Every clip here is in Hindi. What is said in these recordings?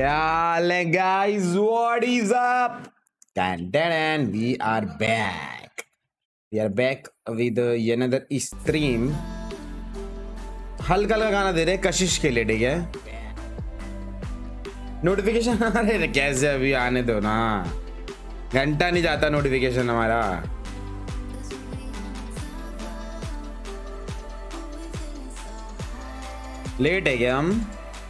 Yeah, guys, what is up? And we are back. We are back with another stream. हल्का हल्का गाना दे रहे कशिश के लिए, ठीक है? नोटिफिकेशन आ रहे कैसे? अभी आने दो ना, घंटा नहीं जाता नोटिफिकेशन हमारा. लेट है क्या हम?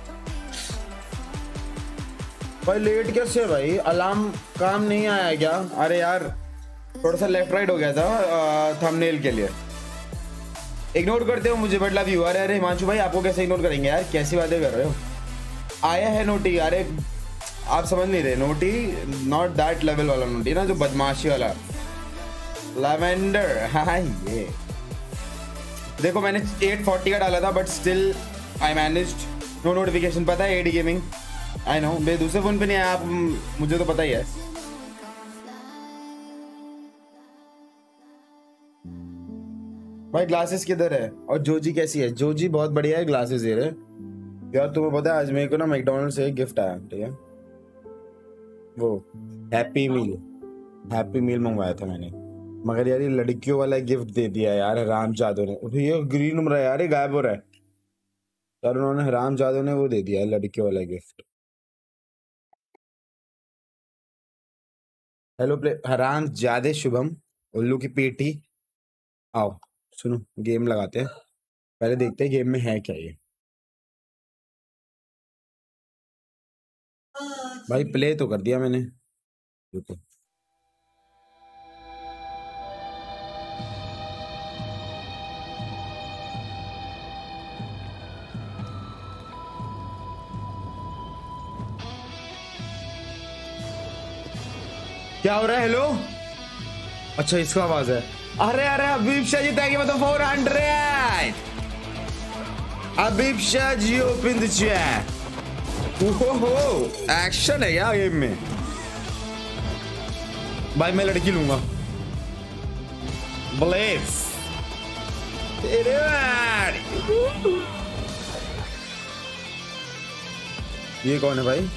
भाई लेट कैसे है भाई? अलार्म काम नहीं आया क्या? अरे यार थोड़ा सा लेफ्ट राइट हो गया था थंबनेल के लिए. इग्नोर करते हो मुझे, बट लव यू. अरे अरे हिमांशु भाई, आपको कैसे इग्नोर करेंगे यार? कैसी बातें कर रहे हो? आया है नोटी. अरे आप समझ नहीं रहे, नोटी नॉट दैट लेवल वाला नोटी ना, जो बदमाशी वाला. लैवेंडर. हाँ ये देखो, मैंने 840 का डाला था, but still I managed. No notification. पता है एडी गेमिंग, आई नो. मेरे दूसरे फोन पे नहीं आया, आप मुझे तो पता ही है. भाई ग्लासेस किधर है? और जोजी कैसी है? जोजी बहुत बढ़िया है, ग्लासेस दे रहे यार. तुम्हें पता है आज मेरे को ना मैकडॉनल्ड से एक गिफ्ट आया, ठीक है? वो हैप्पी मील मंगवाया था मैंने, मगर यार ये लड़कियों वाला गिफ्ट दे दिया यार हराम जादू ने. ये ग्रीन उमरा यार, ये गायब हो रहा है यार. उन्होंने हराम जादू ने वो दे दिया लड़कियों वाला गिफ्ट. हेलो प्ले हराम ज्यादा शुभम उल्लू की पेटी. आओ सुनो, गेम लगाते हैं. पहले देखते हैं गेम में है क्या ये. भाई प्ले तो कर दिया मैंने, रुको. क्या हो रहा है? हेलो. अच्छा इसका आवाज है. अरे अरे Abib Shah ji, thank you for the 400. Abib Shah ji open the chat. ओहो एक्शन है यार गेम में. भाई मैं लड़की लूंगा. ब्लेस तेरे ये कौन है भाई?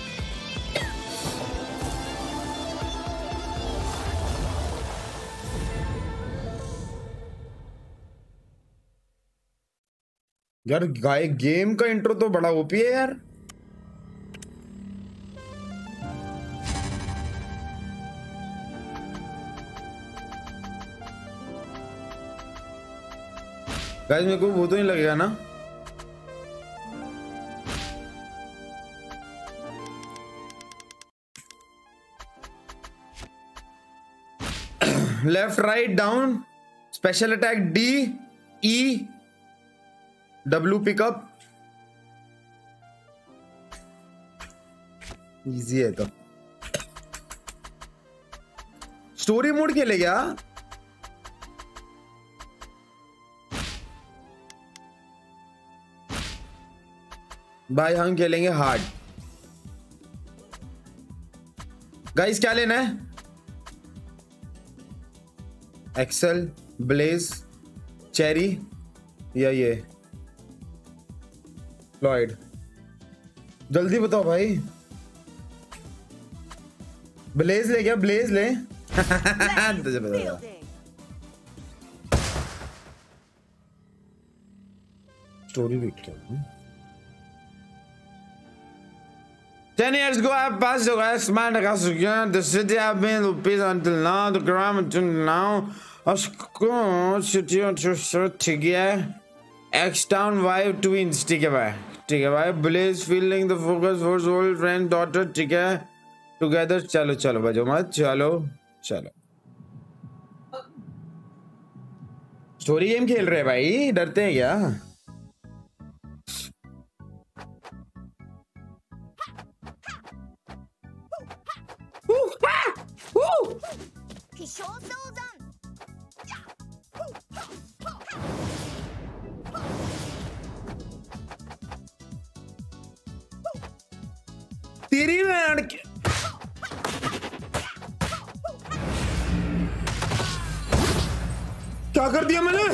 यार गाय गेम का इंट्रो तो बड़ा ओपी है यार. गाइस मेरे को वो तो नहीं लगेगा ना? Left right down special attack D E W pickup. Easy है तो. स्टोरी मोड खेले क्या? भाई हम खेलेंगे हार्ड. गाइस क्या लेना है? एक्सेल, ब्लेज, चेरी या ये फ्लॉइड? जल्दी बताओ भाई. ब्लेज ले क्या? ब्लेज ले. तुझे पता. स्टोरी देखते हैं. 10 years ago, I passed the last man across the city. I've been to peace until now. The crime until now. A school city to ठीक है. X-Town vibe twins, ठीक है भाई. ठीक है भाई. Blaze feeling the focus for old friend daughter, ठीक है. Together चलो चलो बजो मत. चलो चलो. स्टोरी गेम खेल रहे हैं भाई, डरते हैं क्या? तेरी बहन के क्या कर दिया मैंने?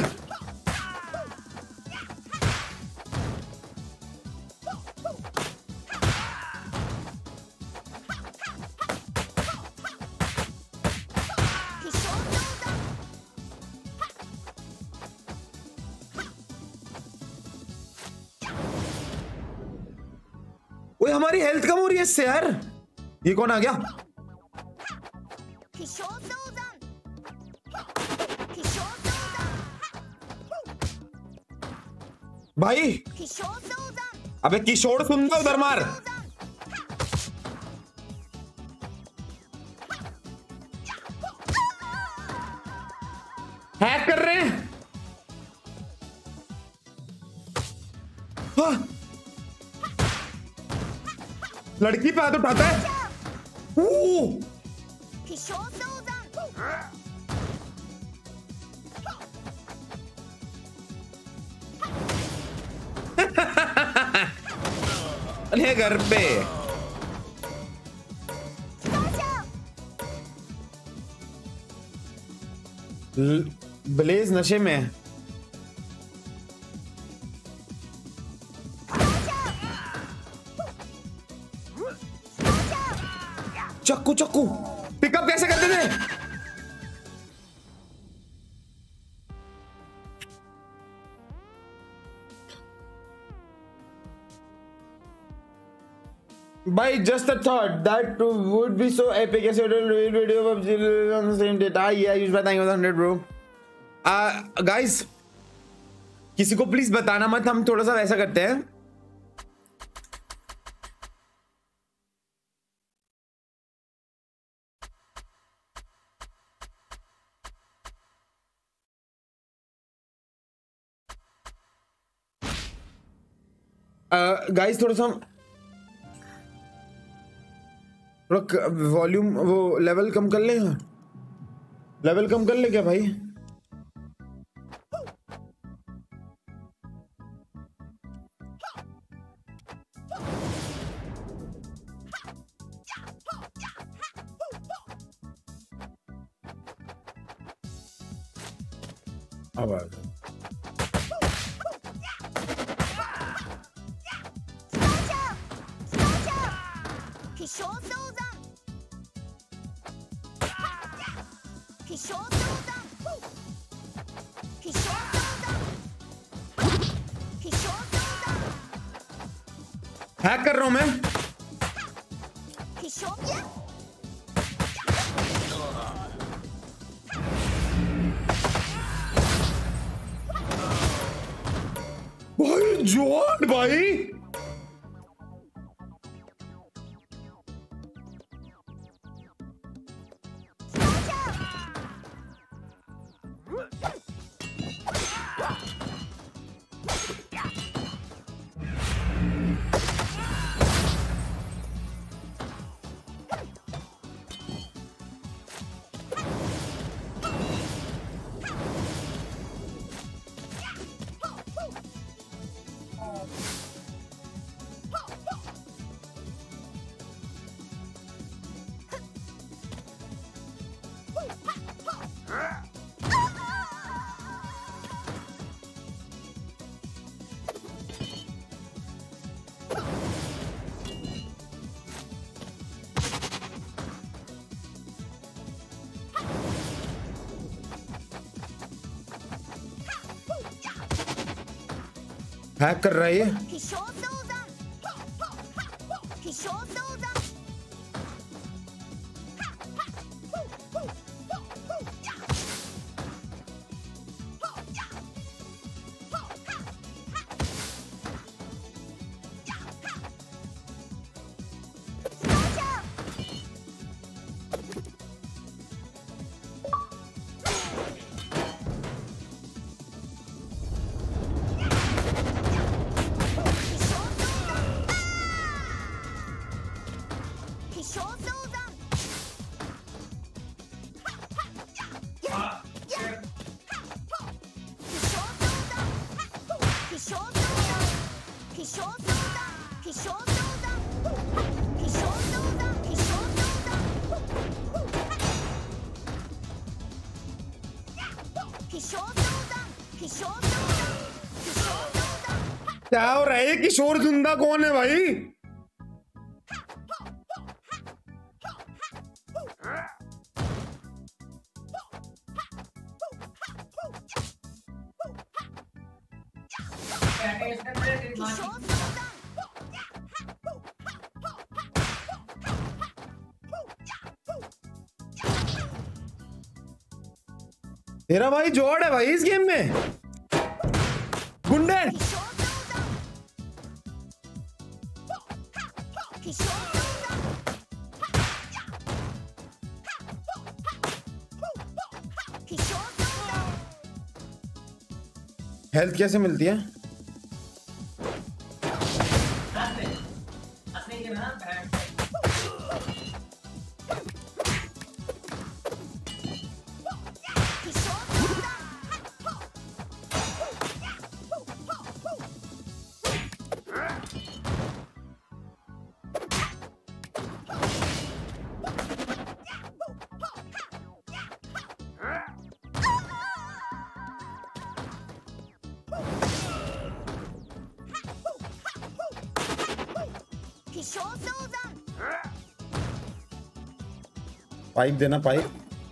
हमारी हेल्थ कम हो रही है इससे यार। ये कौन आ गया? भाई अबे किशोर सुंदर उधर मार। हैक कर रहे हैं। हाँ। लड़की पे हाथ उठाता है। अरे घर पे ब्लेज नशे में। चक्कू चक्कू पिकअप कैसे करते थे? भाई just a thought that would be so epic as a video of on the same date. Yeah, use by 100 bro. Guys, किसी को प्लीज बताना मत, हम थोड़ा सा वैसा करते हैं। गाइस थोड़ा सा वॉल्यूम वो लेवल कम कर ले। लेवल कम कर ले क्या भाई? आवाज हैक कर रहा हूं मैं। भाई जॉन भाई हैक कर रहा है ये। क्या हो रहा है? किशोर जिंदा कौन है भाई? तेरा भाई जोड़ है भाई इस गेम में। गुंडे हेल्थ कैसे मिलती है? पाइप देना पाइप।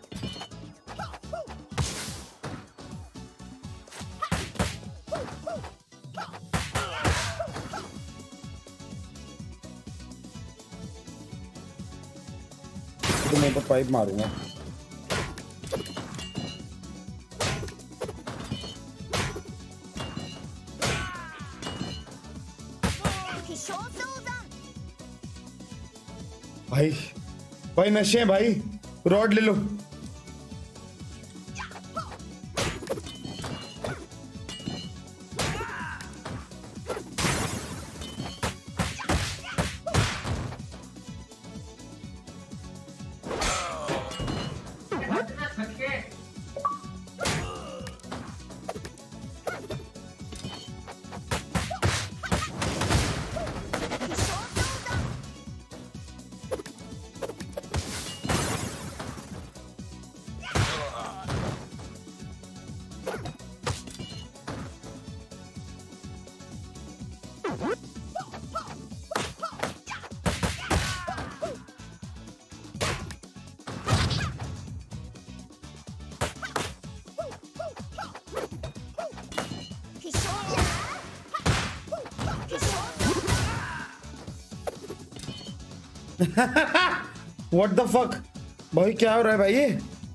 तो मैं तो पाइप मारूंगा। भाई भाई नशे हैं भाई, रॉड ले लो। What the fuck? भाई क्या हो रहा है भाई ये?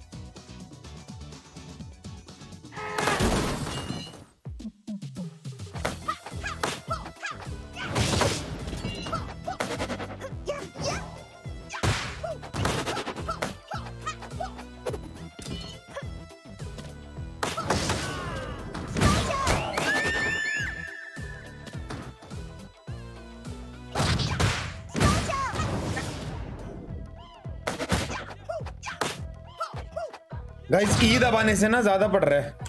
गाइस ई दबाने से ना ज्यादा पड़ रहा है।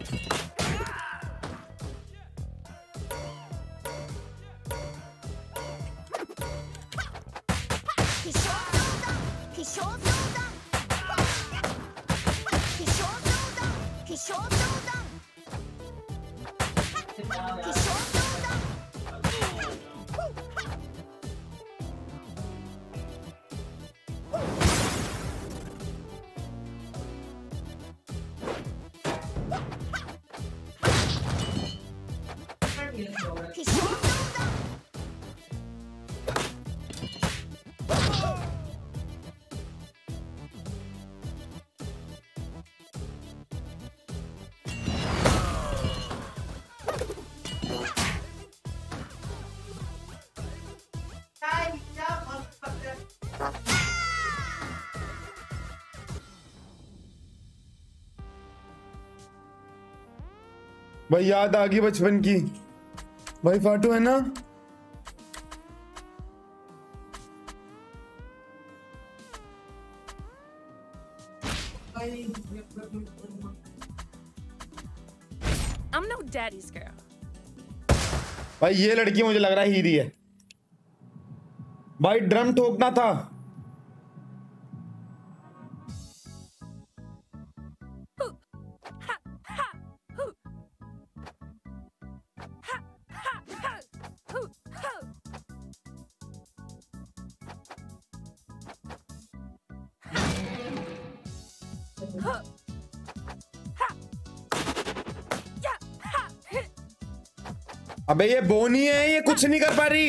भाई याद आ गई बचपन की। भाई फाटू है ना? I'm no daddy's girl. भाई ये लड़की मुझे लग रहा है हीरी है। भाई ड्रम ठोकना था। अबे ये बोनी है, ये कुछ नहीं कर पा रही।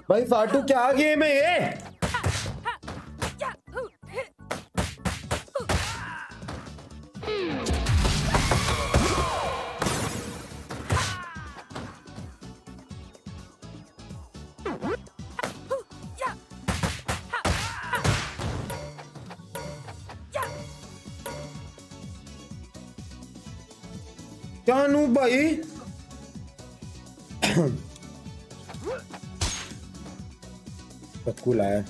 भाई फाटू क्या गेम है ये? क्या नू भाई? कूल है।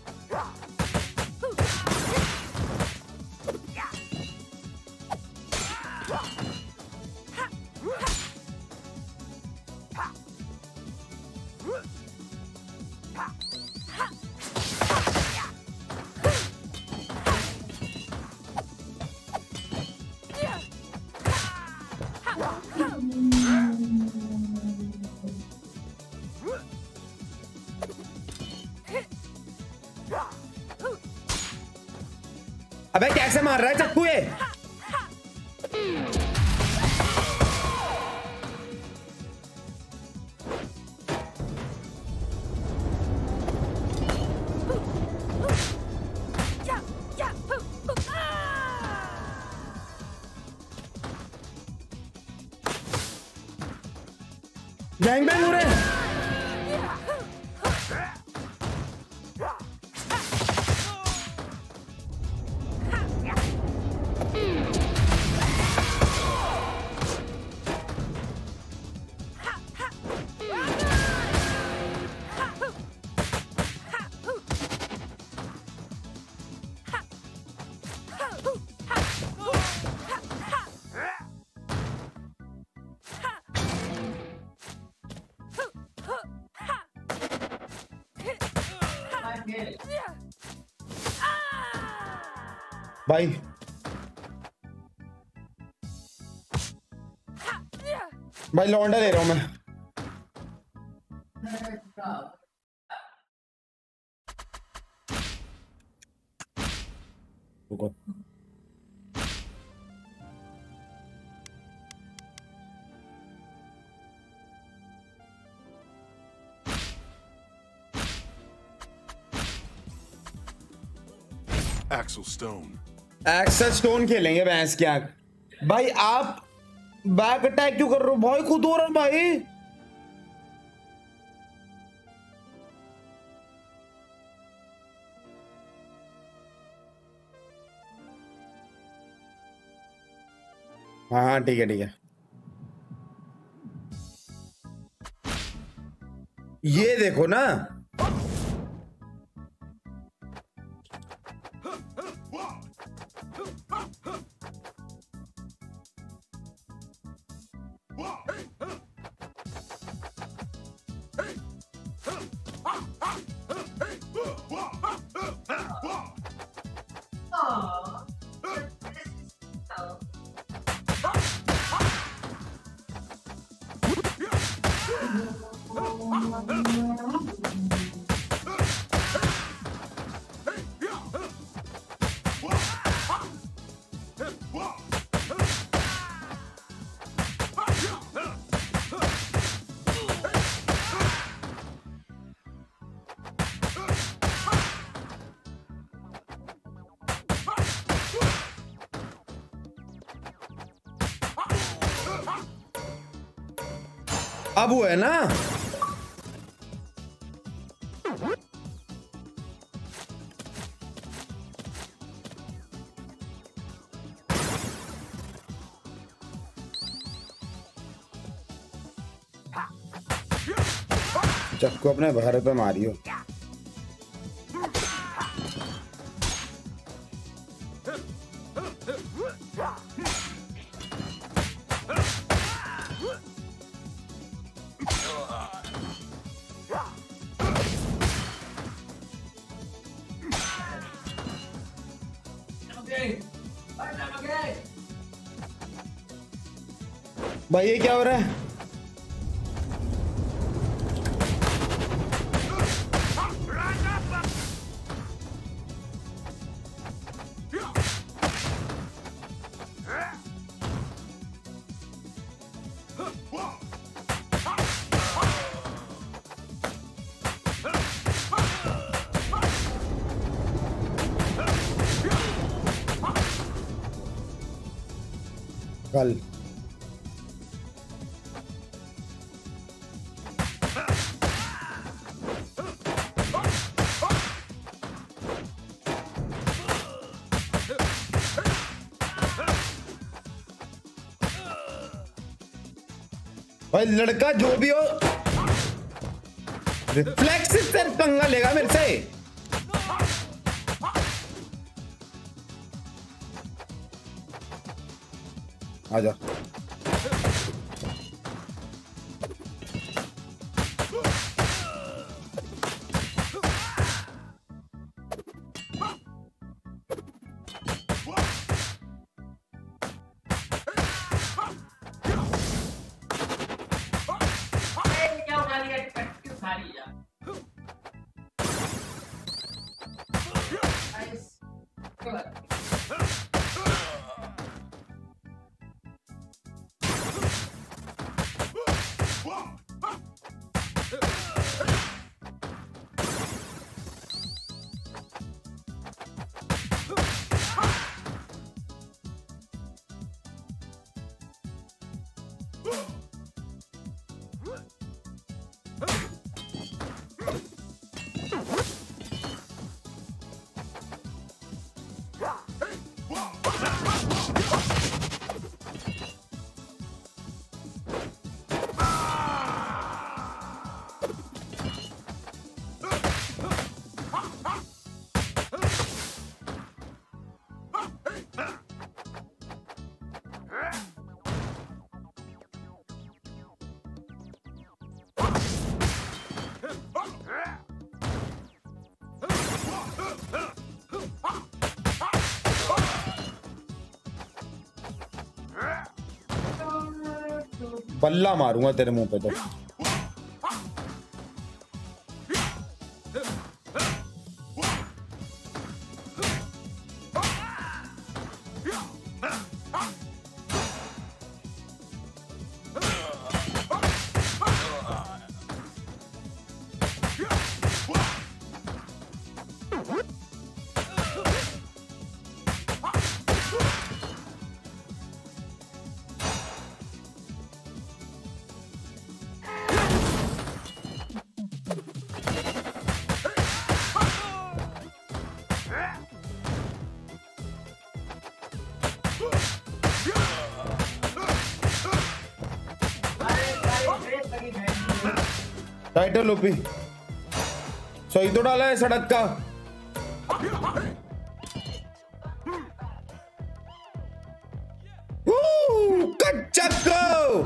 अबे कैसे मार रहा है चक्कू ये? गैंग बैंग हो रहे हैं। भाई भाई लौंडा ले रहा हूं मैं। रुको Axel Stone. एक्सेल स्टोन खेलेंगे भैंस क्या। भाई आप बैक अटैक क्यों कर रहे हो भाई? खुद हो रहा है भाई। हाँ हाँ ठीक है ठीक है। ये देखो ना, अब वो है ना, चक्कू अपने घर पे मारियो। भाई ये क्या हो रहा है? कल भाई लड़का जो भी हो रिफ्लेक्स से पंगा लेगा मेरे से। आजा बल्ला मारूंगा तेरे मुंह पे तो। टाइटल ओपी सही तो डाला है सड़क का। कच्चा को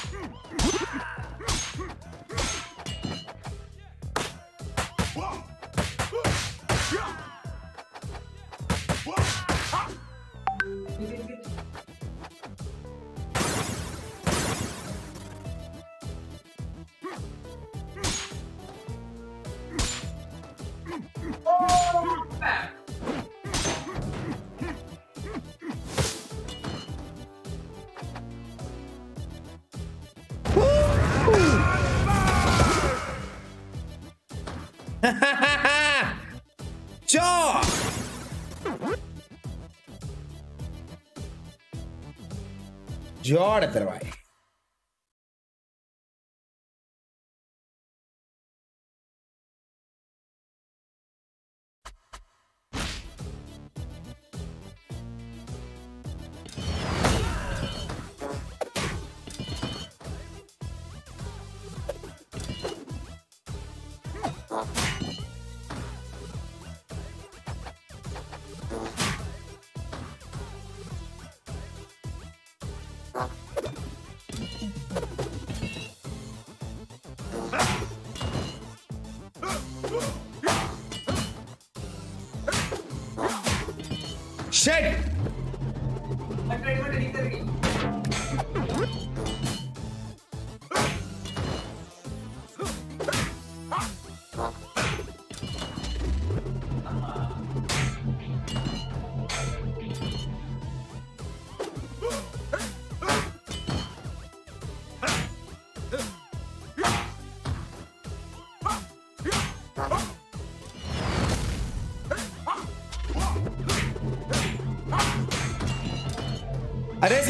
जोड़ तेरे भाई। Shit!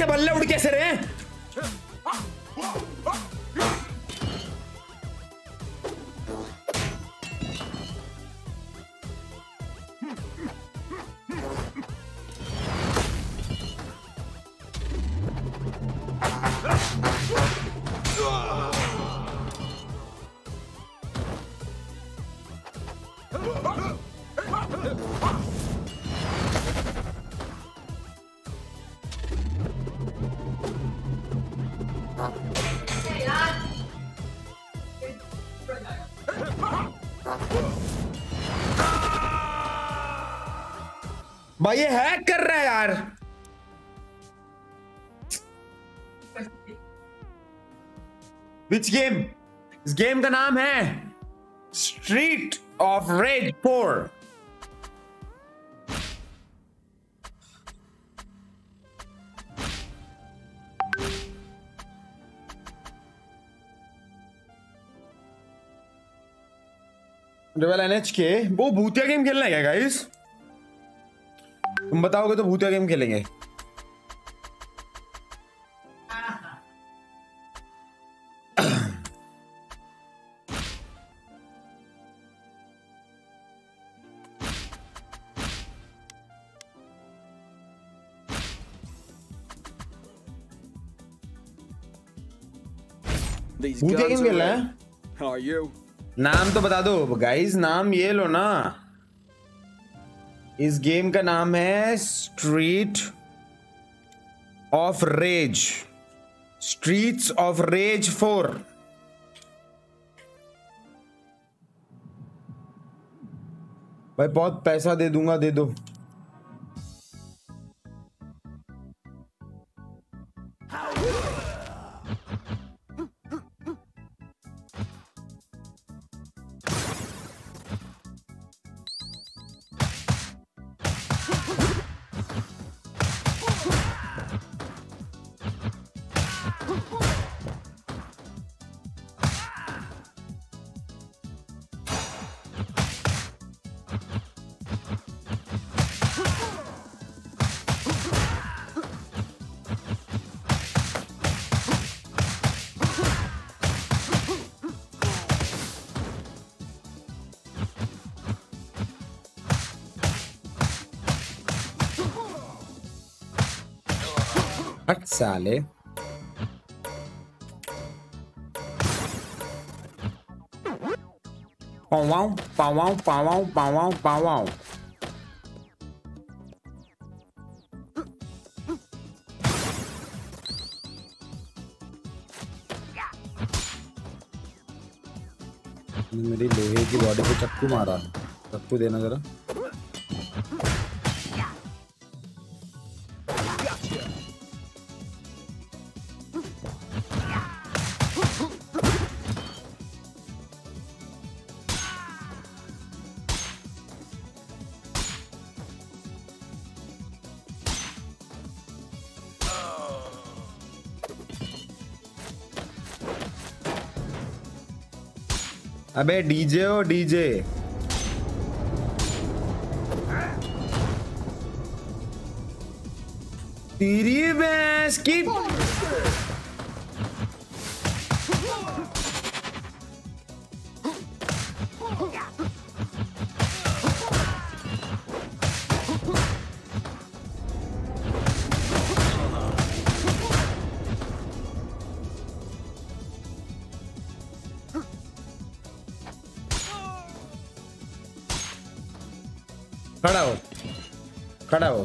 बल्ले उड़ कैसे रहे हैं? भाई ये हैक कर रहा है यार। Which game? इस गेम का नाम है Street of Rage 4। Double NH के वो भूतिया गेम खेलना है क्या गाइस? तुम बताओगे तो भूतिया गेम खेलेंगे। भूतिया गेम खेलना है? How are you? नाम तो बता दो गाइस, नाम ये लो ना। इस गेम का नाम है Street of Rage, Streets of Rage 4। भाई बहुत पैसा दे दूंगा, दे दो। हट साले। पावाओ पावाओ पावाओ पावाओ पावाओ। मेरी लोहे की बॉडी पे चक्कू मारा। चक्कू देना जरा। अबे डीजे हो डीजे। तेरी भैंस की। खड़ा हो, खड़ा हो।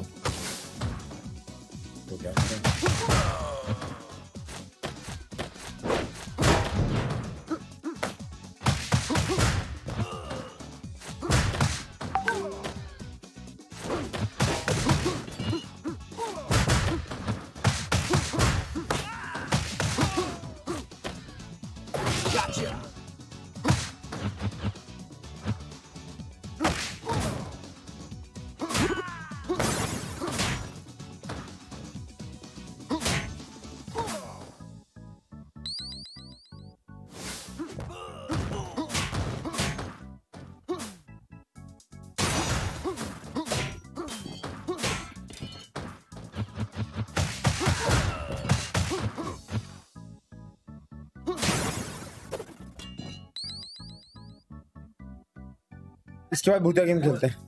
तो क्या करें? इसके बाद भूतिया गेम खेलते हैं।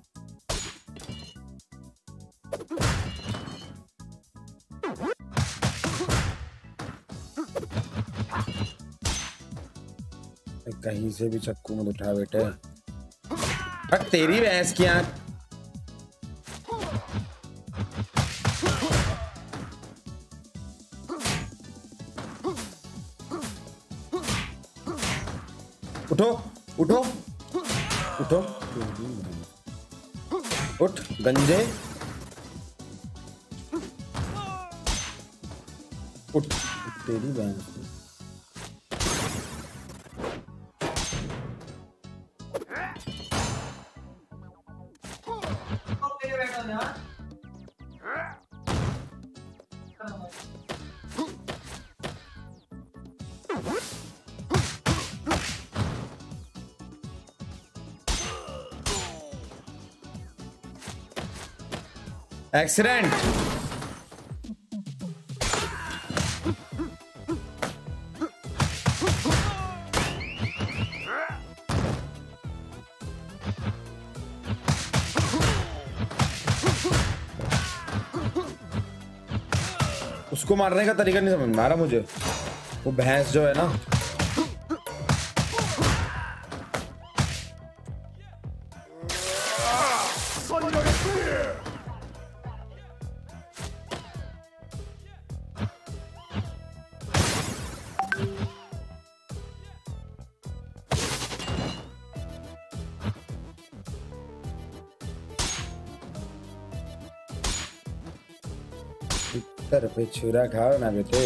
कहीं से भी चक्कू मत उठा बेटे। बट तेरी भैंस की आंख। उठो उठो उठो, उठ गंजे, उठ। तेरी भैंस की। एक्सीडेंट। उसको मारने का तरीका नहीं समझ में आ रहा मुझे। वो भैंस जो है ना, सर पे छुरा खाओ ना बेटे।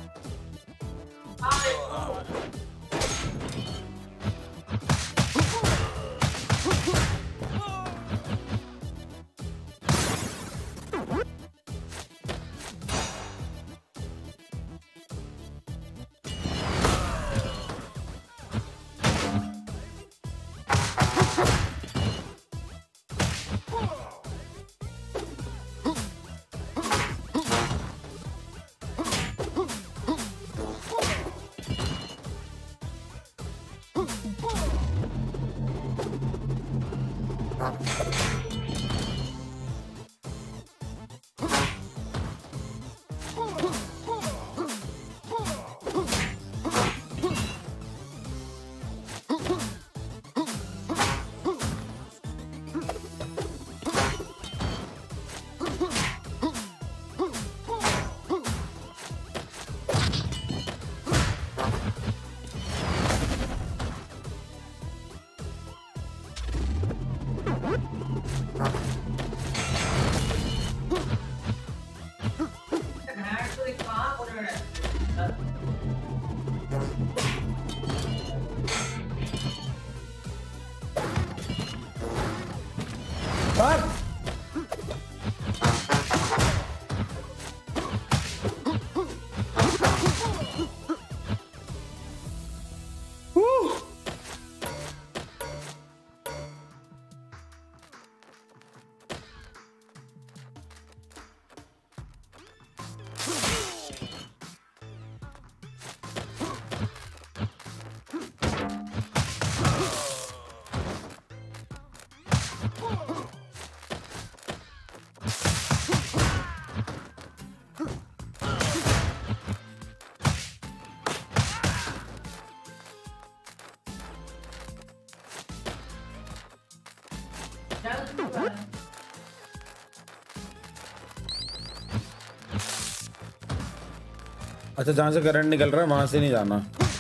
अच्छा, जहां से करंट निकल रहा है वहां से नहीं जाना।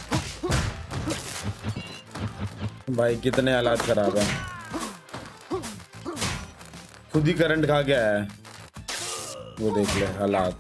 भाई कितने हालात खराब है। खुद ही करंट खा के आया है। वो देख ले हालात।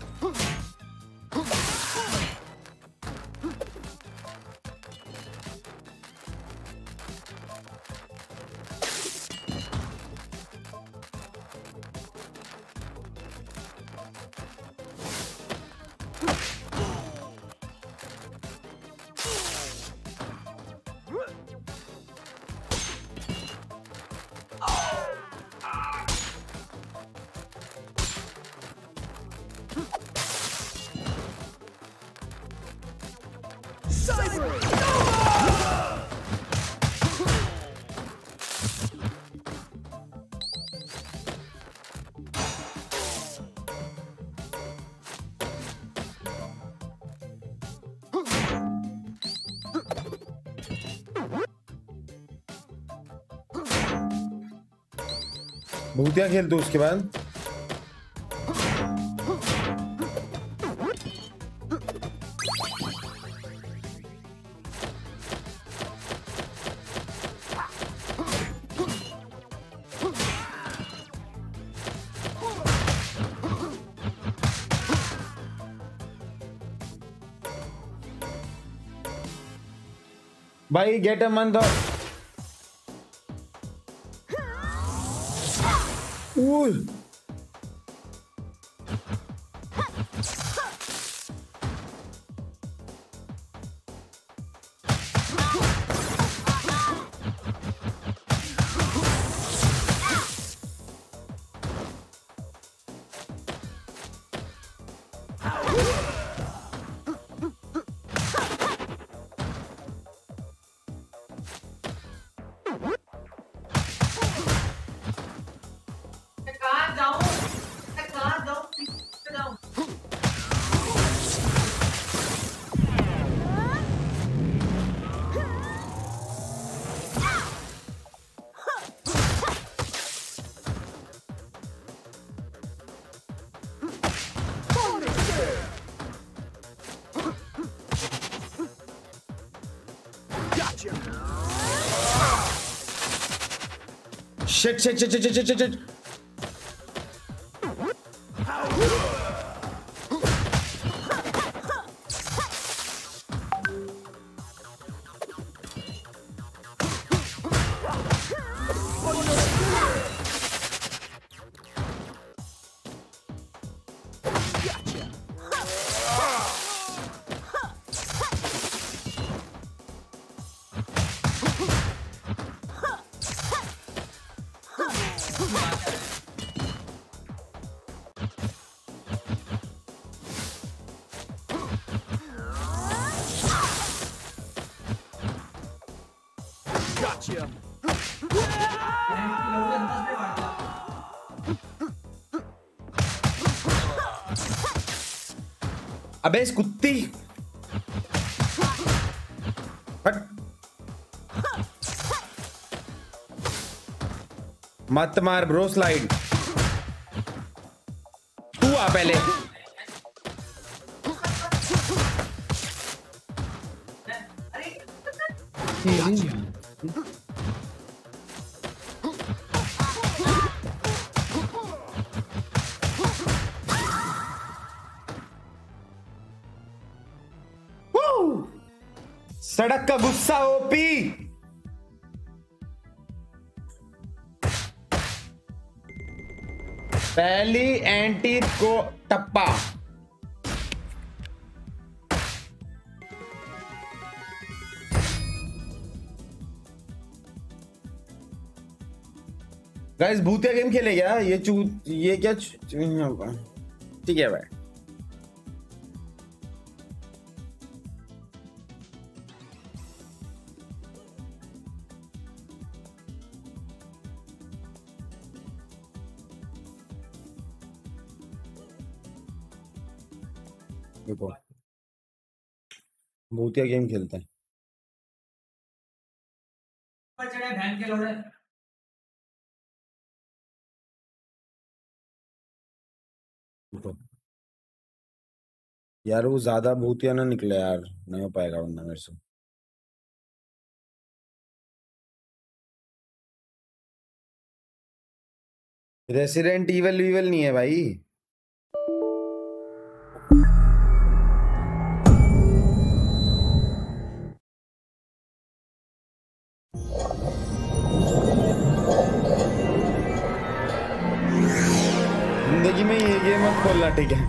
भूतिया खेल तू उसके बाद। भाई get a month off Shit, shit, shit, shit, shit, shit, shit. Gotcha. अबे इस कुत्ती हट। मत मार ब्रो स्लाइड। तू आ पहले। सड़क का गुस्सा ओपी। पहली एंटी को टप्पा। गाइस भूतिया गेम खेले क्या? ये क्या ठीक है भाई। देखो भूतिया गेम खेलते हैं। देखो यार वो ज्यादा भूतिया ना निकले यार, नहीं हो पाएगा वरना मेरे से। रेसिडेंट इवल वीवल नहीं है भाई। जिंदगी में ये गेम मत खोलना, ठीक है?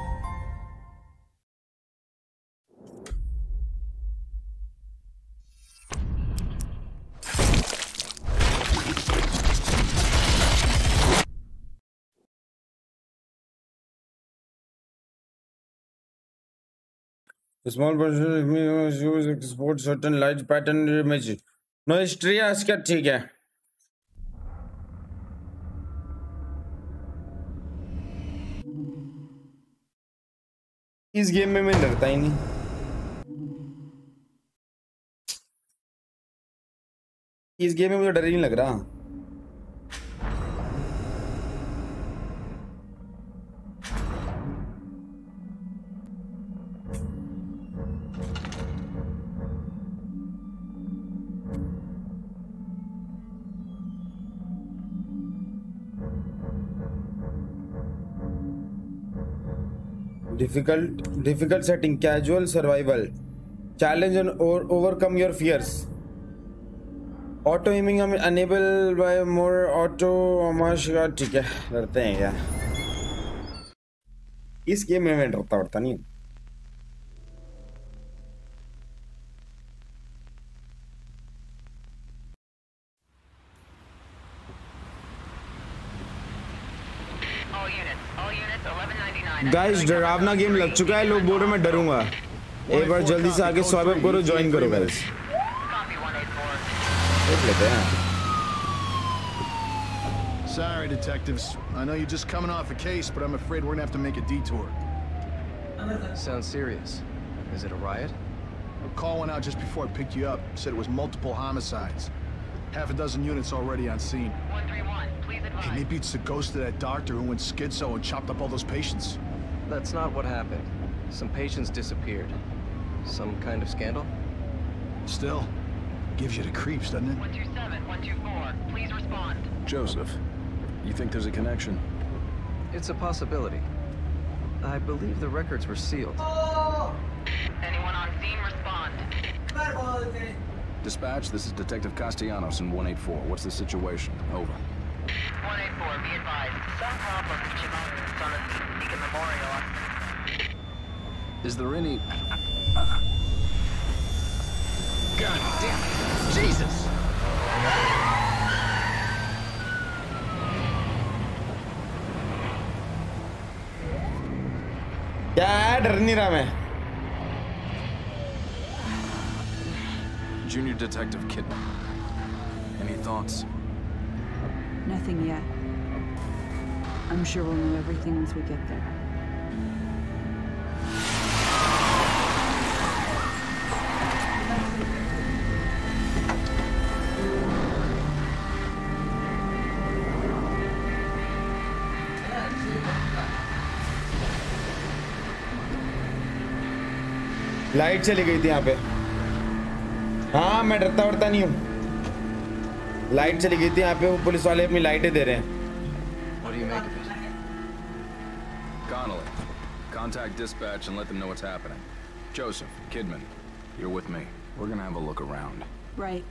Small version support certain light pattern image. No history इसका, ठीक है। इस गेम में मैं डरता ही नहीं। इस गेम में मुझे डर ही नहीं लग रहा। Difficult setting, casual survival, challenge and overcome your fears. Auto aiming enable by more auto ठीक है डरते हैं क्या इस गेम में मैं डरता नहीं गाइस डरावना गेम लग चुका है लोग बोल रहे मैं डरूंगा एक बार जल्दी से आके स्वाइप अप करो ज्वाइन करो गाइस देख लेते हैं Sorry, detectives. I know you're just coming off a case, but I'm afraid we're gonna have to make a detour. Sounds serious. Is it a riot? A call went out just before I picked you up. Said it was multiple homicides. Half a dozen units already on scene. 131, please advise. Hey, maybe it's the ghost of that doctor who went schizo and chopped up all those patients. That's not what happened. Some patients disappeared. Some kind of scandal? Still, gives you the creeps, doesn't it? 127, 124, please respond. Joseph, you think there's a connection? It's a possibility. I believe the records were sealed. Anyone on scene, respond. Dispatch, this is Detective Castellanos in 184. What's the situation? Over. 184, be advised. Some problem reaching on the Beacon Memorial. Is there any... God damn it! Jesus! क्या डर नहीं रहा मैं Junior Detective Kidman. Any thoughts? Nothing yet. I'm sure we'll know everything once we get there. Light चली गई थी यहाँ पे हाँ मैं डरता नहीं हूँ लाइट चली गई थी यहाँ पे वो पुलिस वाले अपनी लाइटें दे रहे हैं What do you make of it? Connolly, contact dispatch and let them know what's happening. Joseph, Kidman, you're with me. We're gonna have a look around. Right.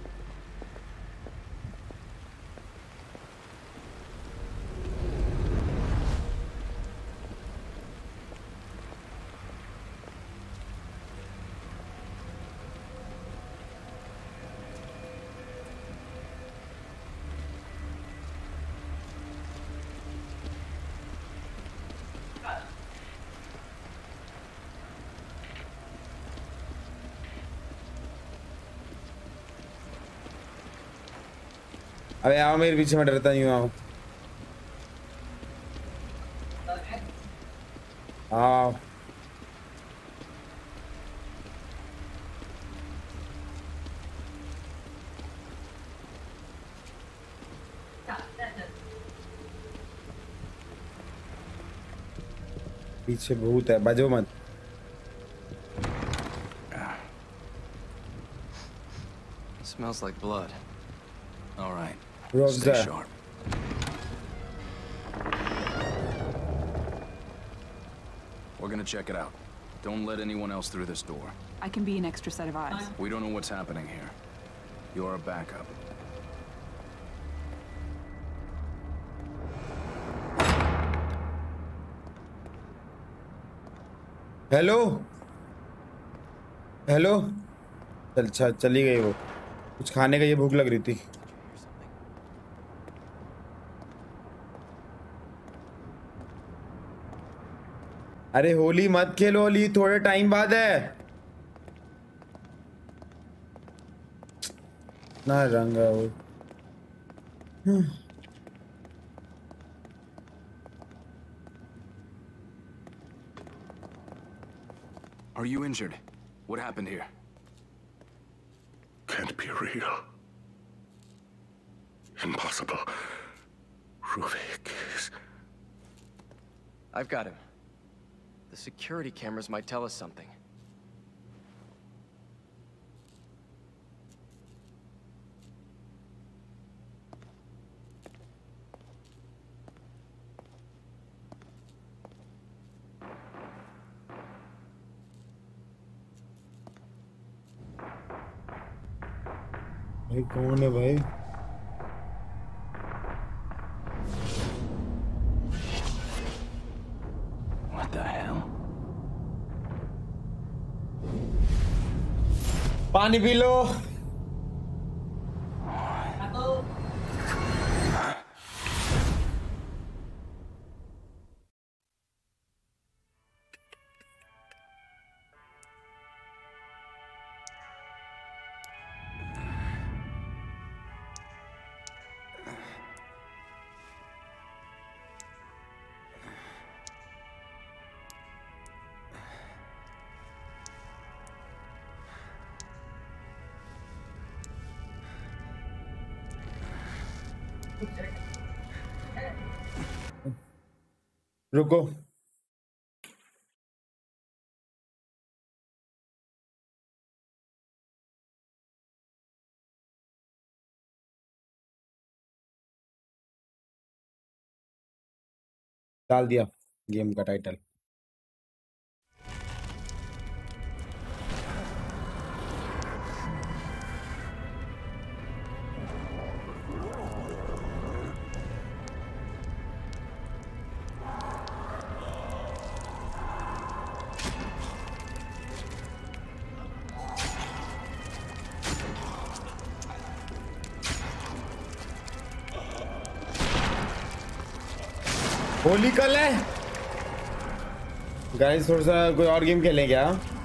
अबे आओ मेरे पीछे मैं डरता नहीं हूँ आओ पीछे भूत है बजो मत Smells like blood. All right. Rob Stay there. sharp. We're gonna check it out. Don't let anyone else through this door. I can be an extra set of eyes. We don't know what's happening here. You're a backup. Hello hello चली गई वो कुछ खाने का ये भूख लग रही थी अरे होली मत खेलो होली थोड़े टाइम बाद है ना रंग है वो Are you injured? What happened here? Can't be real. Impossible. Ruvik is... I've got him. The security cameras might tell us something. भाई कौन है भाई? What the hell? पानी पी लो। रुको। डाल दिया गेम का टाइटल। होली कल है गाइस, थोड़ा सा कोई और गेम खेलें क्या?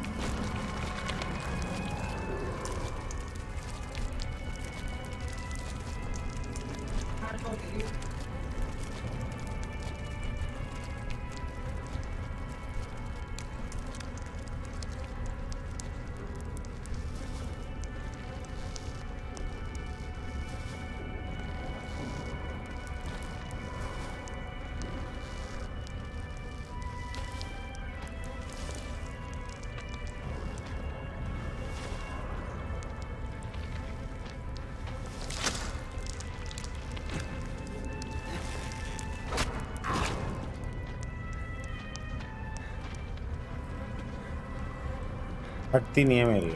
हटती नहीं है मेरी।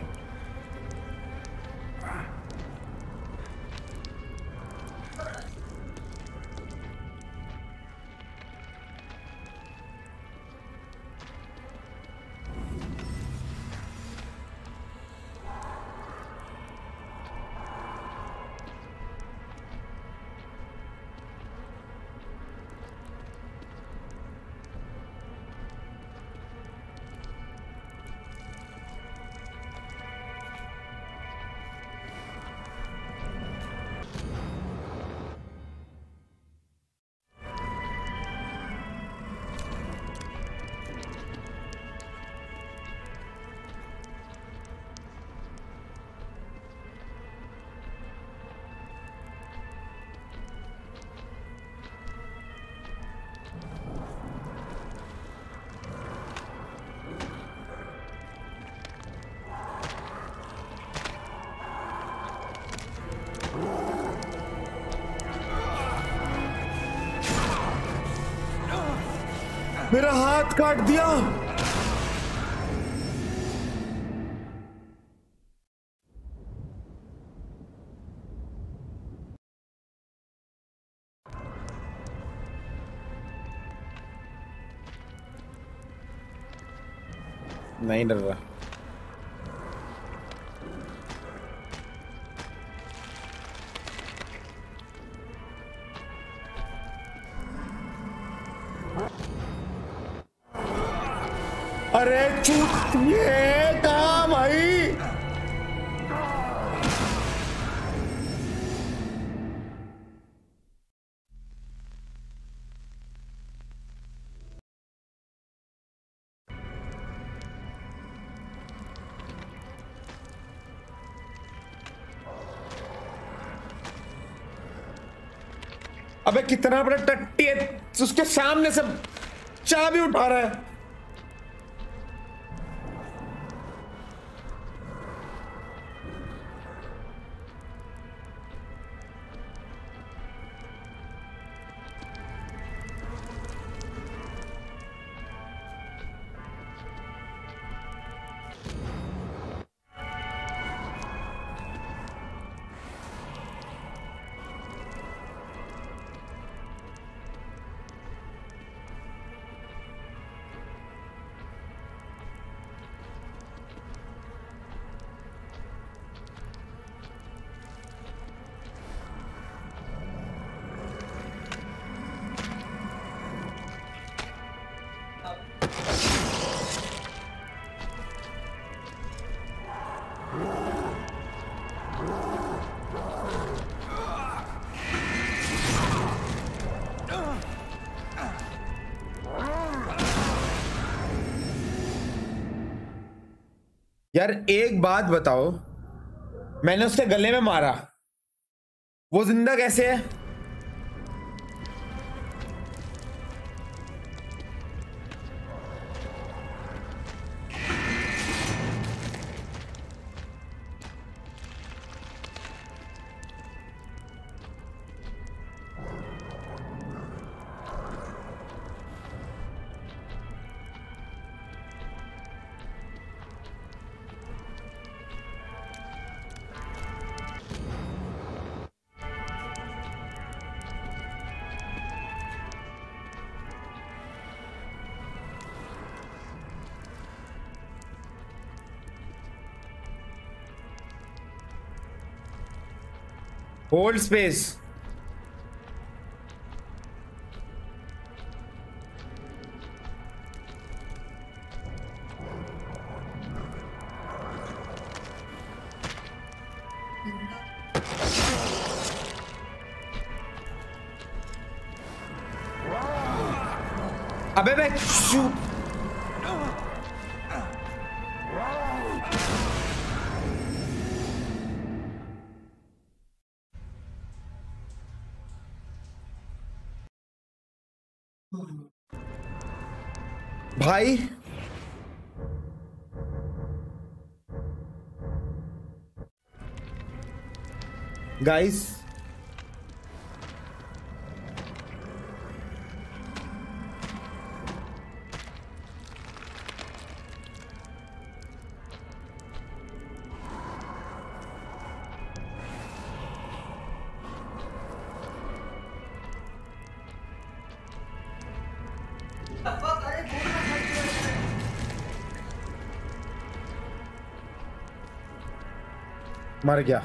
मेरा हाथ काट दिया। नहीं डर रहा। अरे चूत ये कहाँ भाई? अबे कितना बड़ा टट्टी है, उसके सामने से चाबी उठा रहा है। यार एक बात बताओ, मैंने उसके गले में मारा, वो जिंदा कैसे है? Hold space. अबे बे भाई गाइस, मर गया।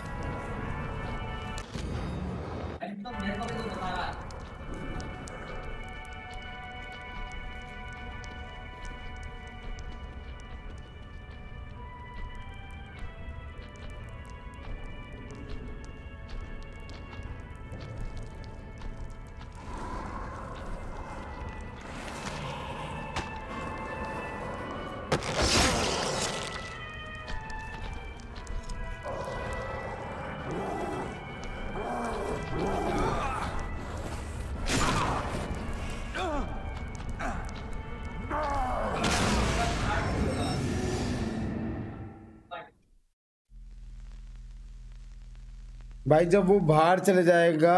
भाई जब वो बाहर चले जाएगा,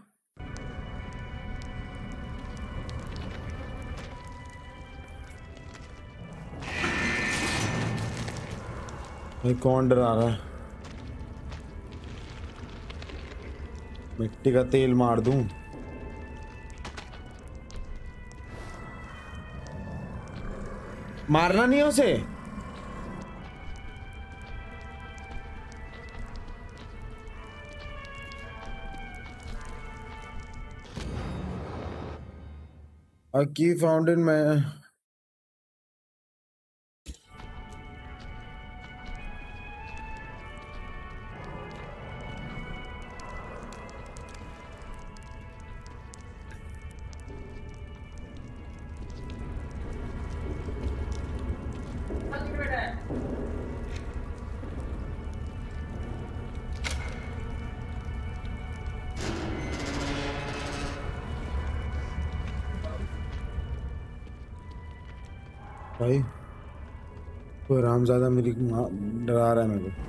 भाई कौन डरा रहा है? मिट्टी का तेल मार दूं? मारना नहीं है उसे। A key found in my भाई कोई रामजादा मेरी डरा रहा है मेरे को।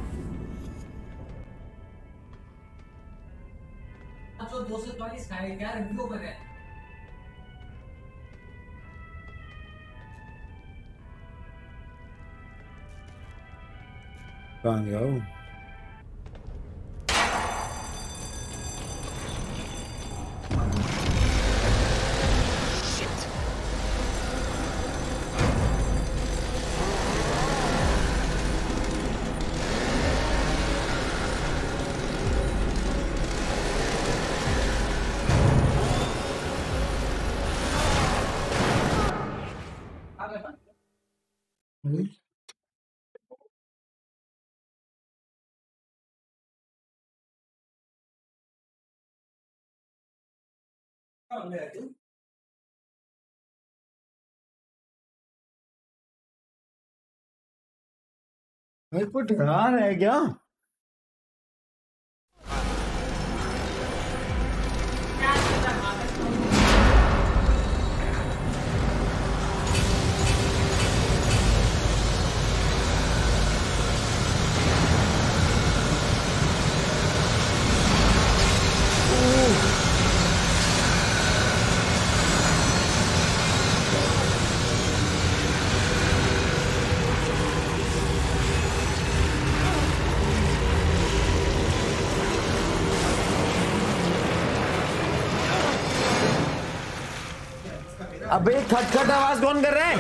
कहाँ गया वो? भाई कोई डरा रहा है क्या? अबे खटखट आवाज कौन कर रहा है?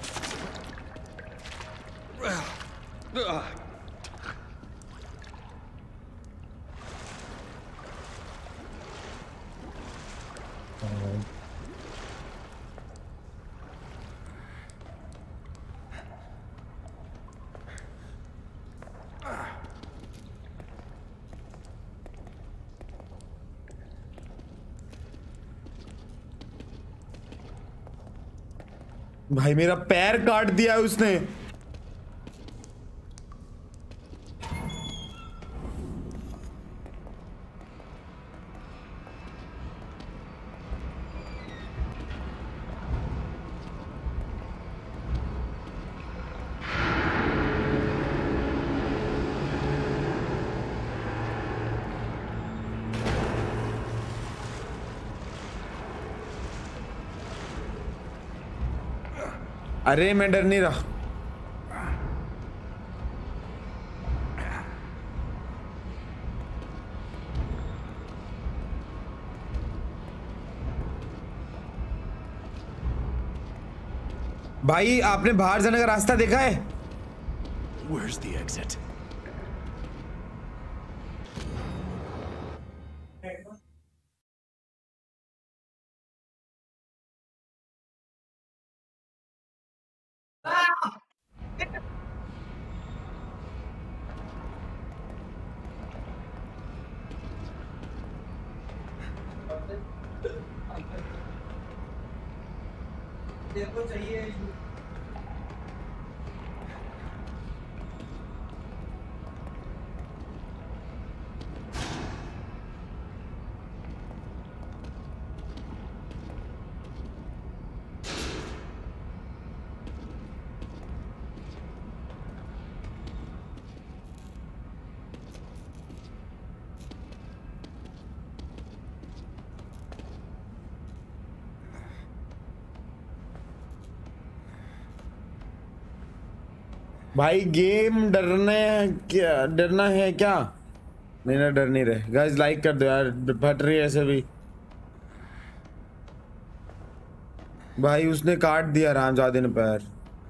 भाई मेरा पैर काट दिया उसने। अरे मैं डर नहीं रहा। भाई आपने बाहर जाने का रास्ता देखा है? Where's the exit? भाई गेम डरना है क्या? नहीं ना, डर नहीं रहे। गाइस लाइक कर दो यार, फट रही है ऐसे भी। भाई उसने काट दिया रामजादे ने पैर।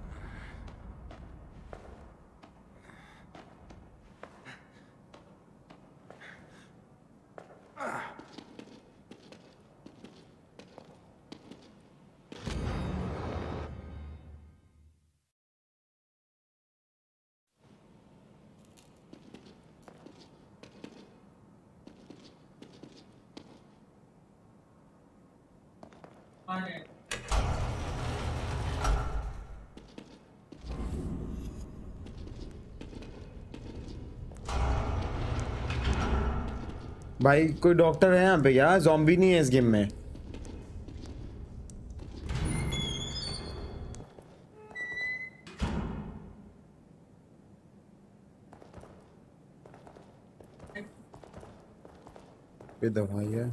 भाई कोई डॉक्टर है यहाँ पे क्या? ज़ॉम्बी नहीं है इस गेम में। ये दवाई है।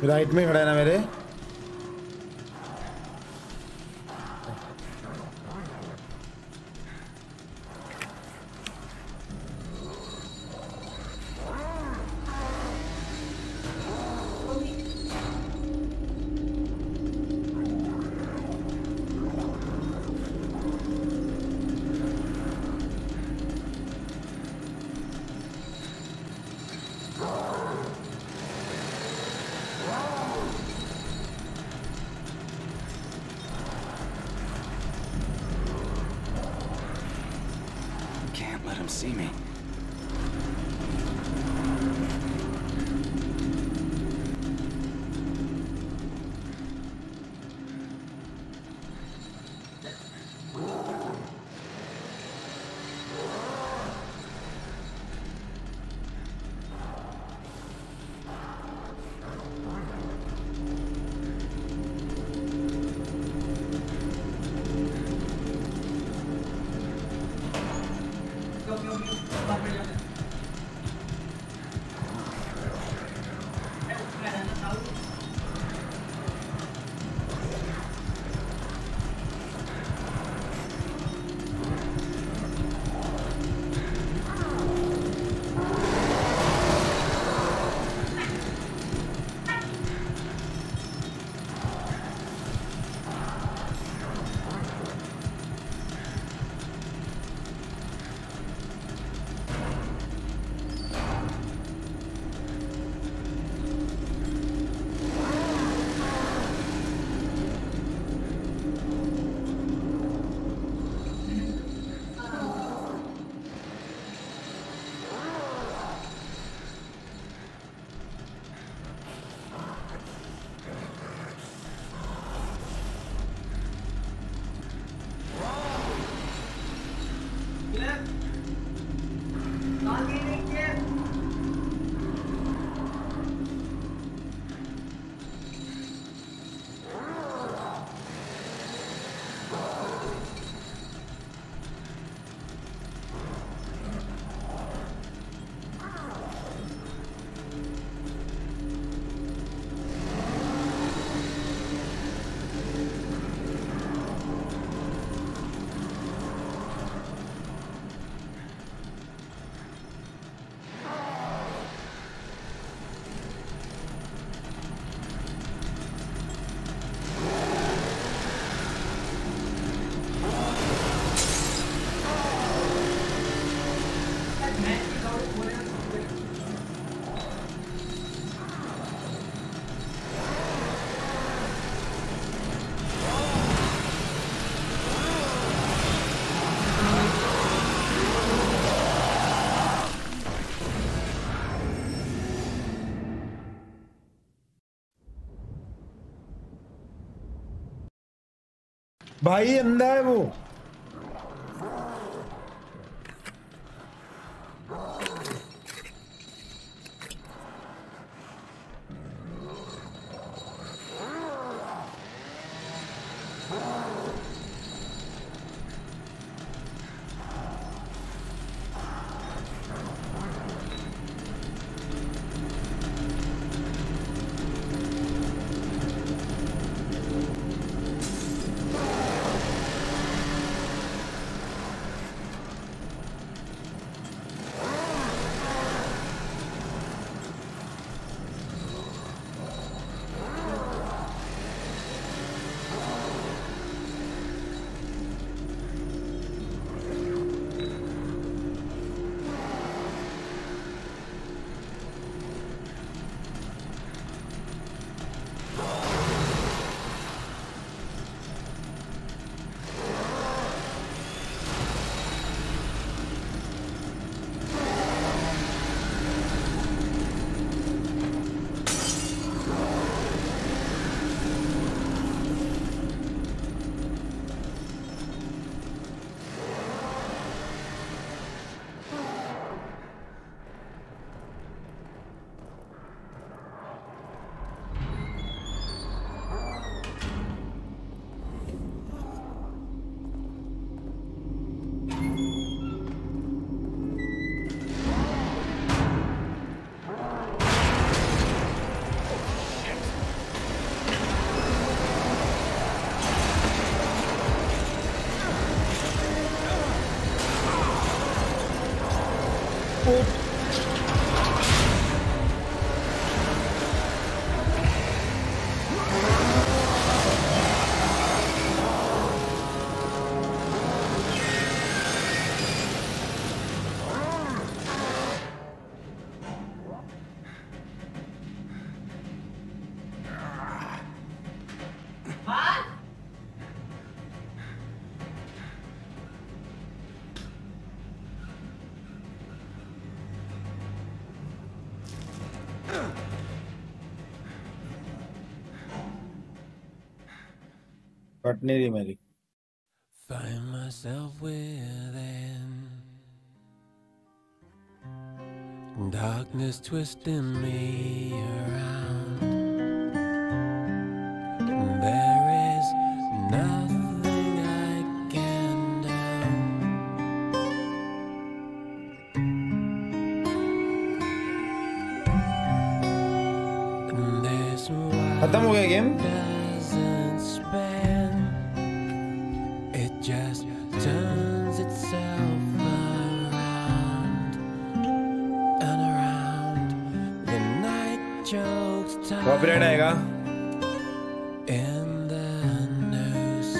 राइट में खड़ा है ना मेरे। Can't let him see me. भाई अंधा है वो। कट नहीं रही मेरी। Find myself within darkness twisting me around. There is nothing I can do. And this खत्म हो गया game. doesn't spin. It just turns itself around and around. The night chokes time copyright आएगा। in the noose.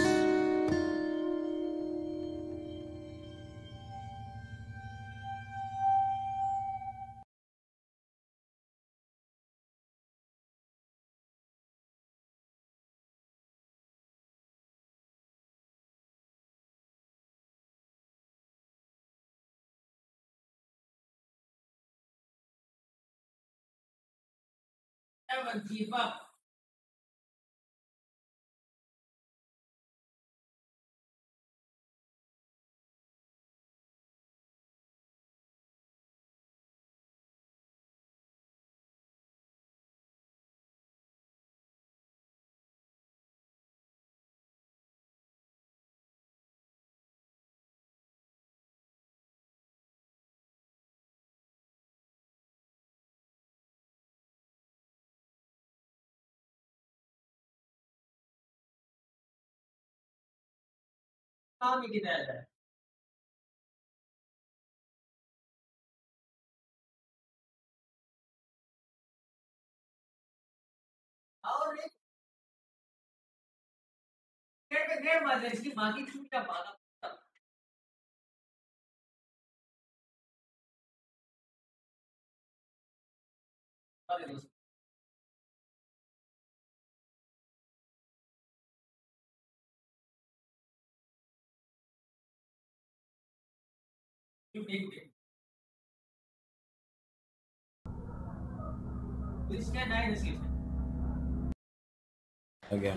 Okay.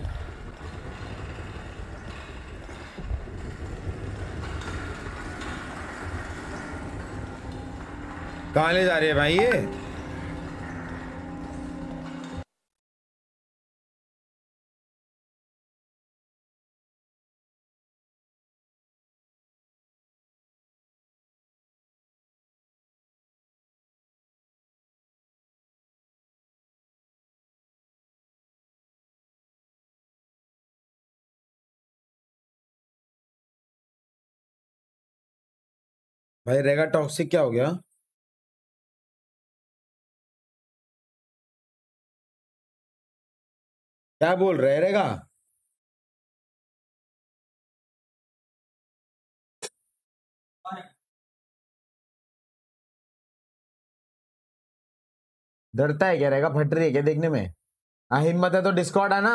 कहाँ ले जा रही है भाई ये? भाई रेगा टॉक्सिक क्या हो गया? क्या बोल रहे रेगा? डरता है क्या? रेगा फट रही है क्या देखने में? हाँ हिम्मत है तो डिस्कॉर्ड आना।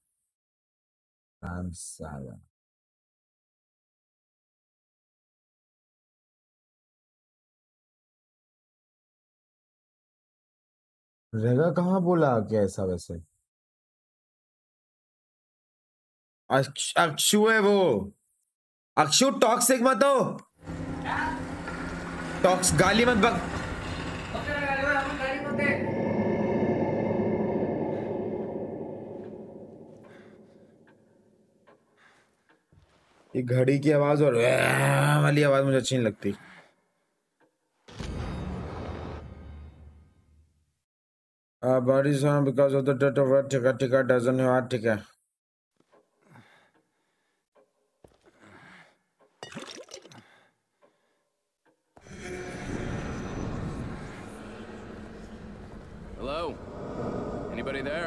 साला रेगा कहाँ बोला क्या ऐसा? वैसे अक्षु है वो। अक्षु टॉक्सिक मत हो। टॉक्स गाली मत बक। ये घड़ी की आवाज और वाली आवाज मुझे अच्छी नहीं लगती। Body sound because of the date of birth. ठीक है ठीक है, डजन है। ठीक है Hello? Anybody there?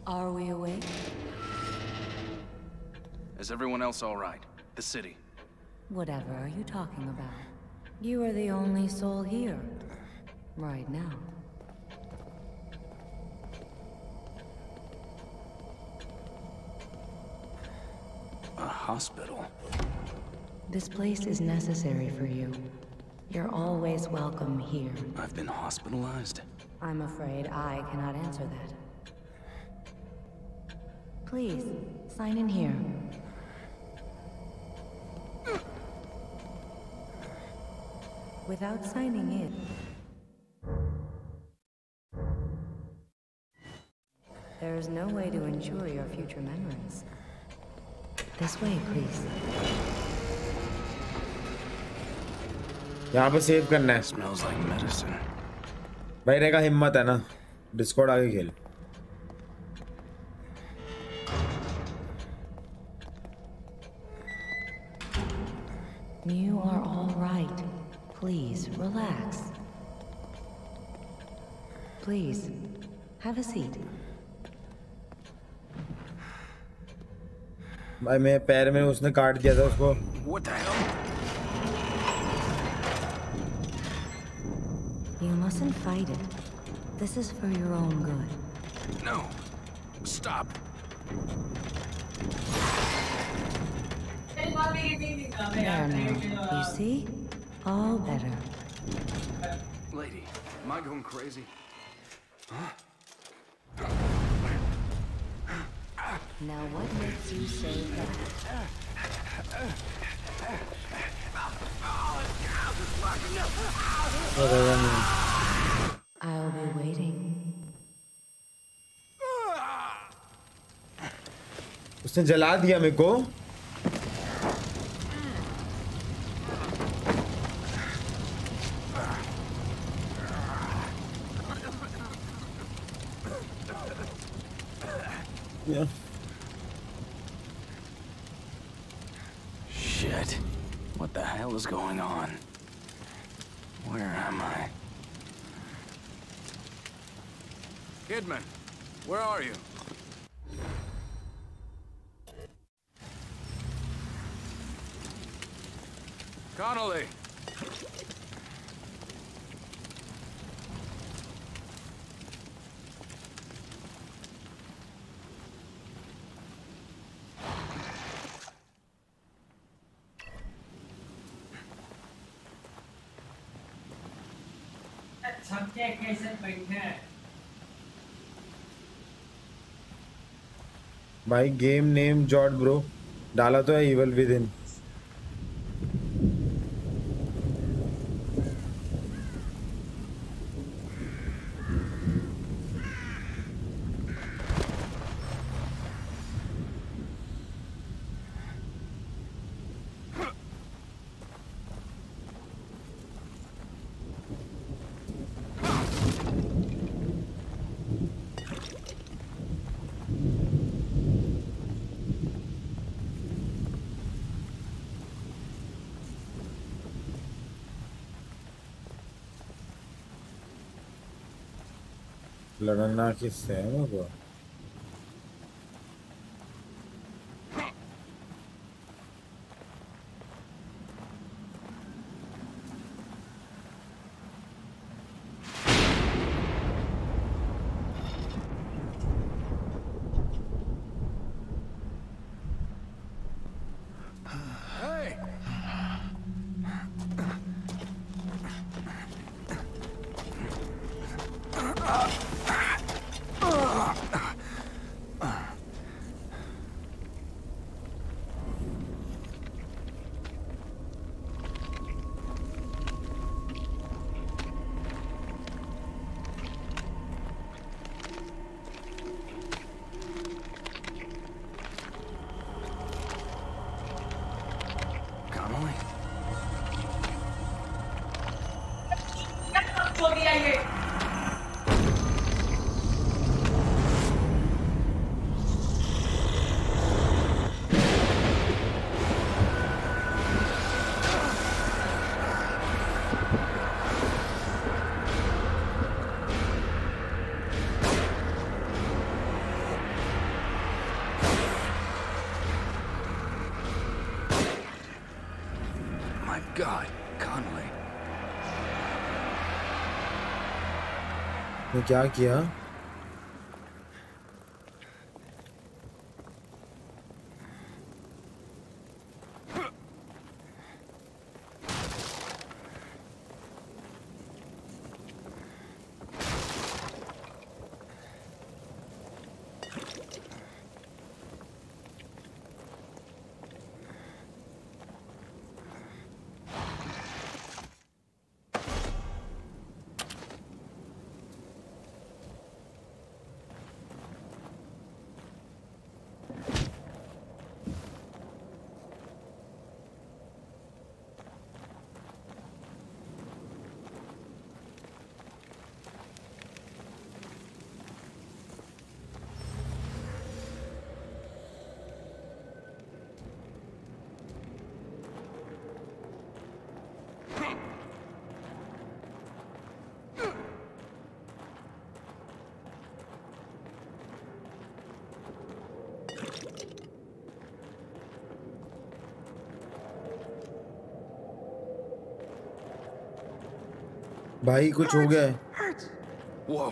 Are we awake? Is everyone else all right? The city. Whatever are you talking about? You are the only soul here. Right now. A hospital? This place is necessary for you. You're always welcome here. I've been hospitalized? I'm afraid I cannot answer that. Please, sign in here. Without signing in, there is no way to ensure your future memories. This way, please. यहाँ पे सेव करना है। Smells like medicine. भाई रहेगा हिम्मत है ना, डिस्कॉर्ड आगे खेल। You are all right. Please, relax. Please, have a seat. भाई मेरे पैर में उसने काट दिया था उसको। What the hell? You mustn't fight it. This is for your own good. No. Stop. There now. You see? All better. Lady, am I going crazy? Huh? Now what makes you say that? I'll be waiting. उसने जला दिया मेरे को। Yeah. Shit. What the hell is going on? Where am I? Kidman, where are you? Connolly! भाई गेम नेम जॉट ब्रो डाला तो है इवल विद इन। लड़ना किससे है मेरे को? ने क्या किया? भाई कुछ हो गया है। Whoa.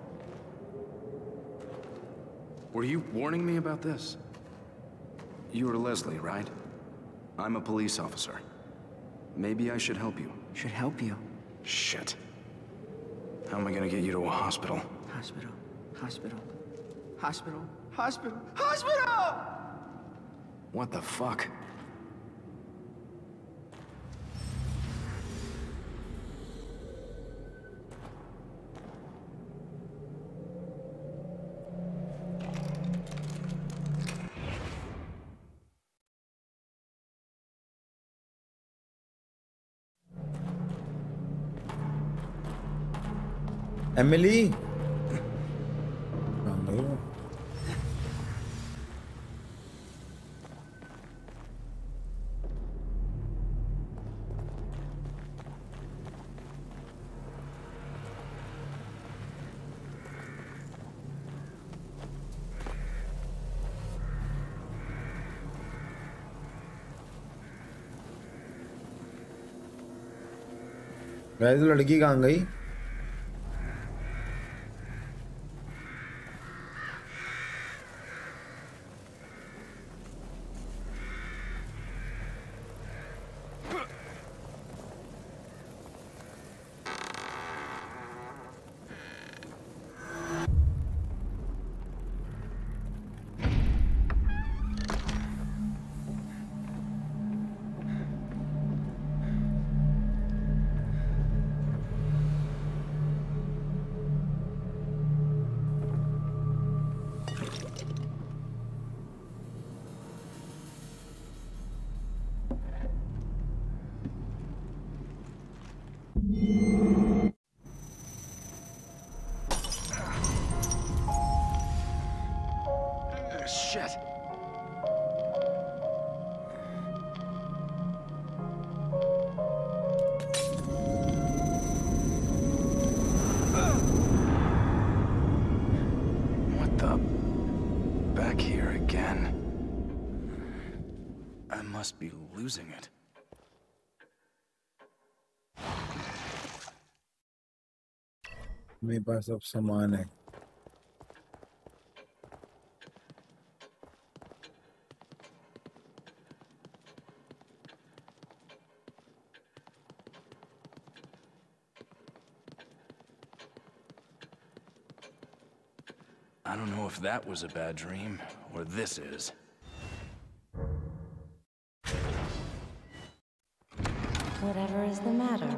Were you warning me about this? You are Leslie, right? I'm a police officer. Maybe I should help you. Should help you. Shit. How am I gonna get you to a hospital? Hospital. Hospital. Hospital. Hospital. Hospital! What the fuck? Emily वैसे लड़की कहाँ गई? Shit. What the? Back here again. I must be losing it. मेरे पास अब सामान है। I don't know if that was a bad dream, or this is. Whatever is the matter?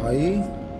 भाई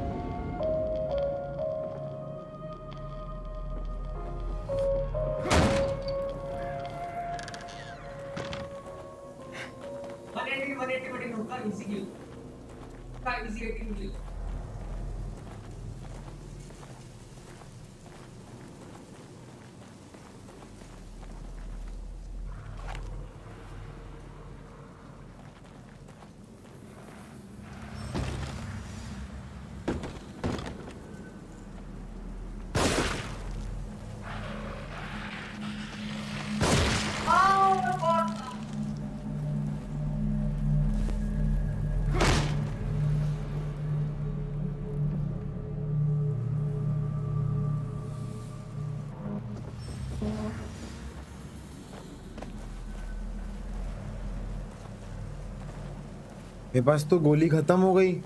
मेरे पास तो गोली खत्म हो गई।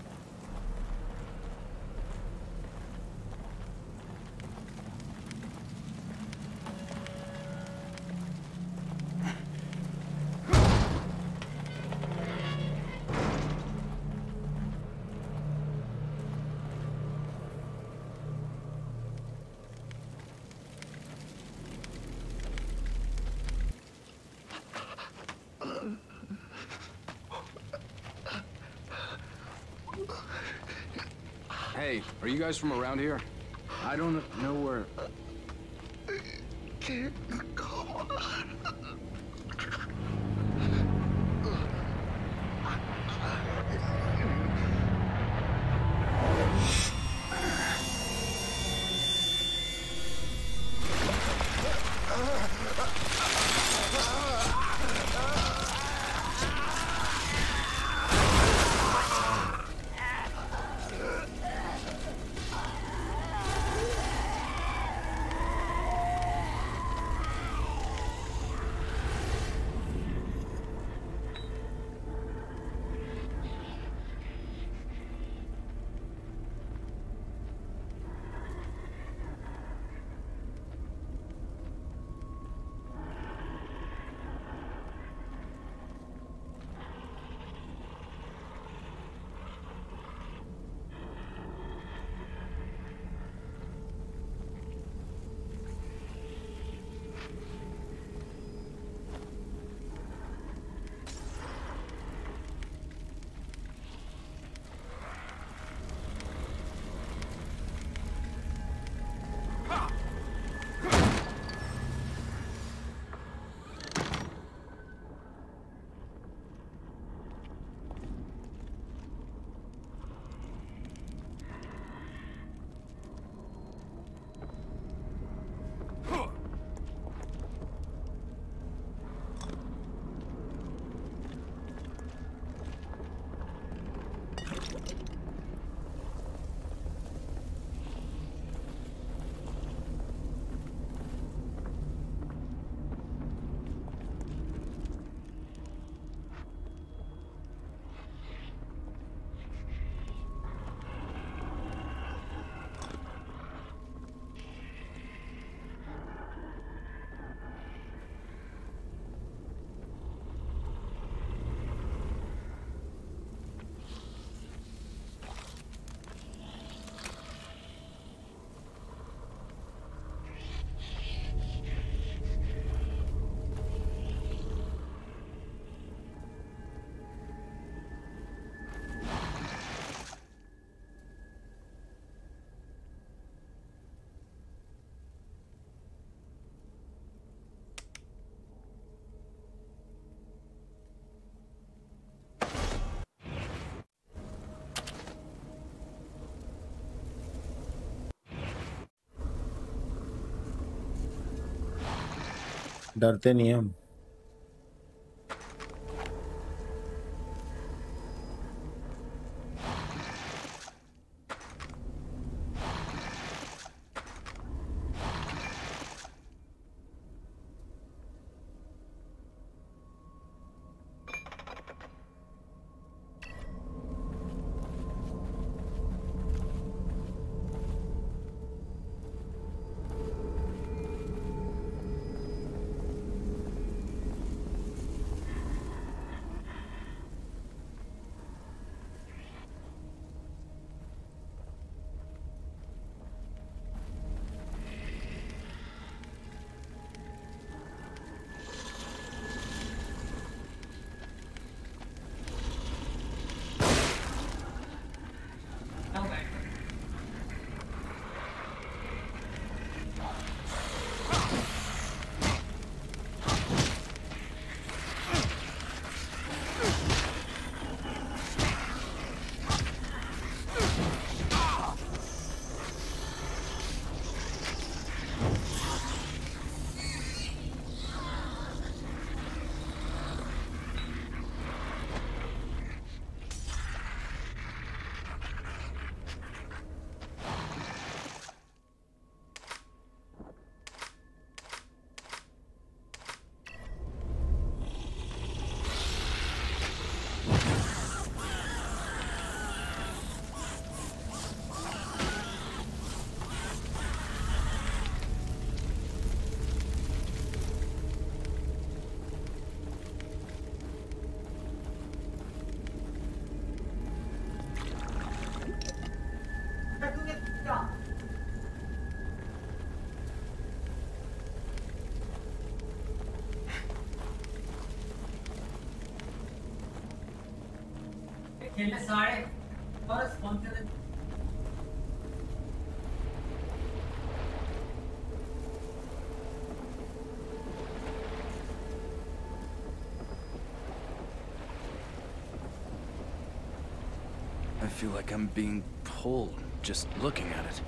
Hey, are you guys from around here? I don't know where... Can't go on. डरते नहीं हम। I feel like I'm being pulled just looking at it.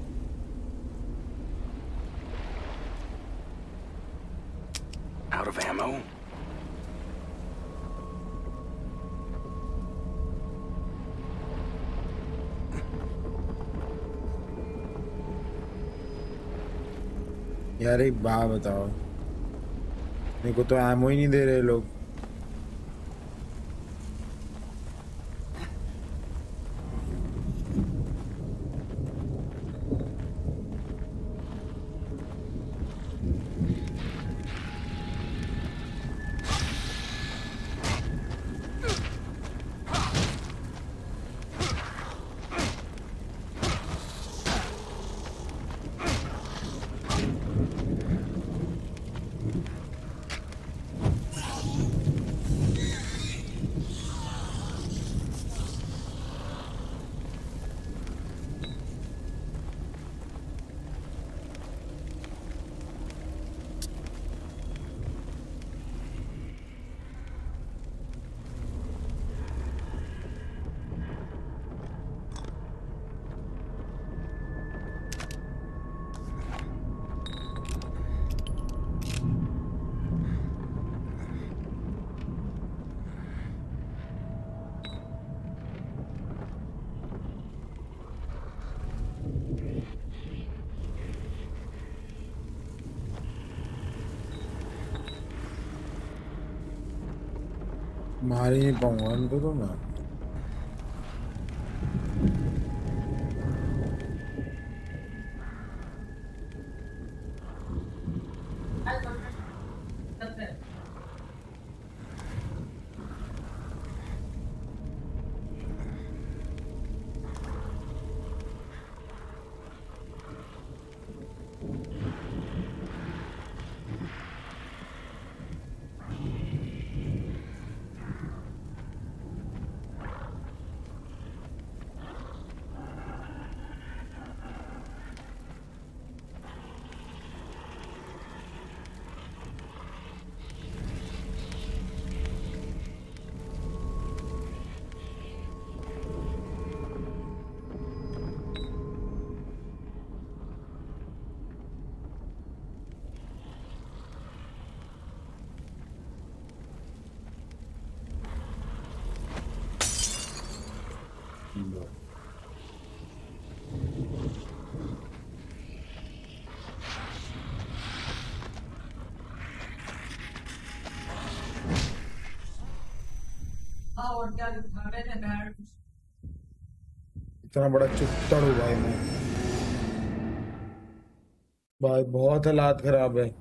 Out of ammo? यार एक बात बताओ, मेरे को तो एमओ ही नहीं दे रहे लोग। मार ही नहीं पाऊंगा उनको तो मैं। इतना बड़ा चुत्तड़ हूँ भाई मैं, भाई बहुत हालात खराब है।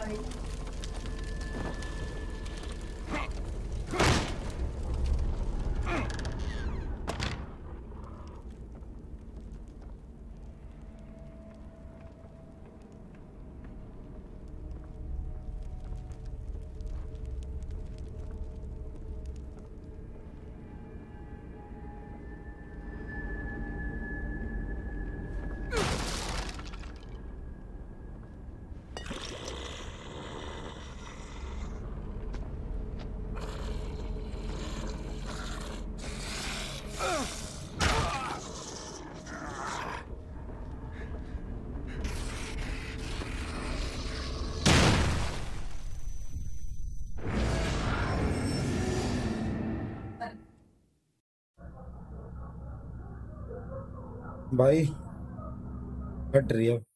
भाई हट रही है।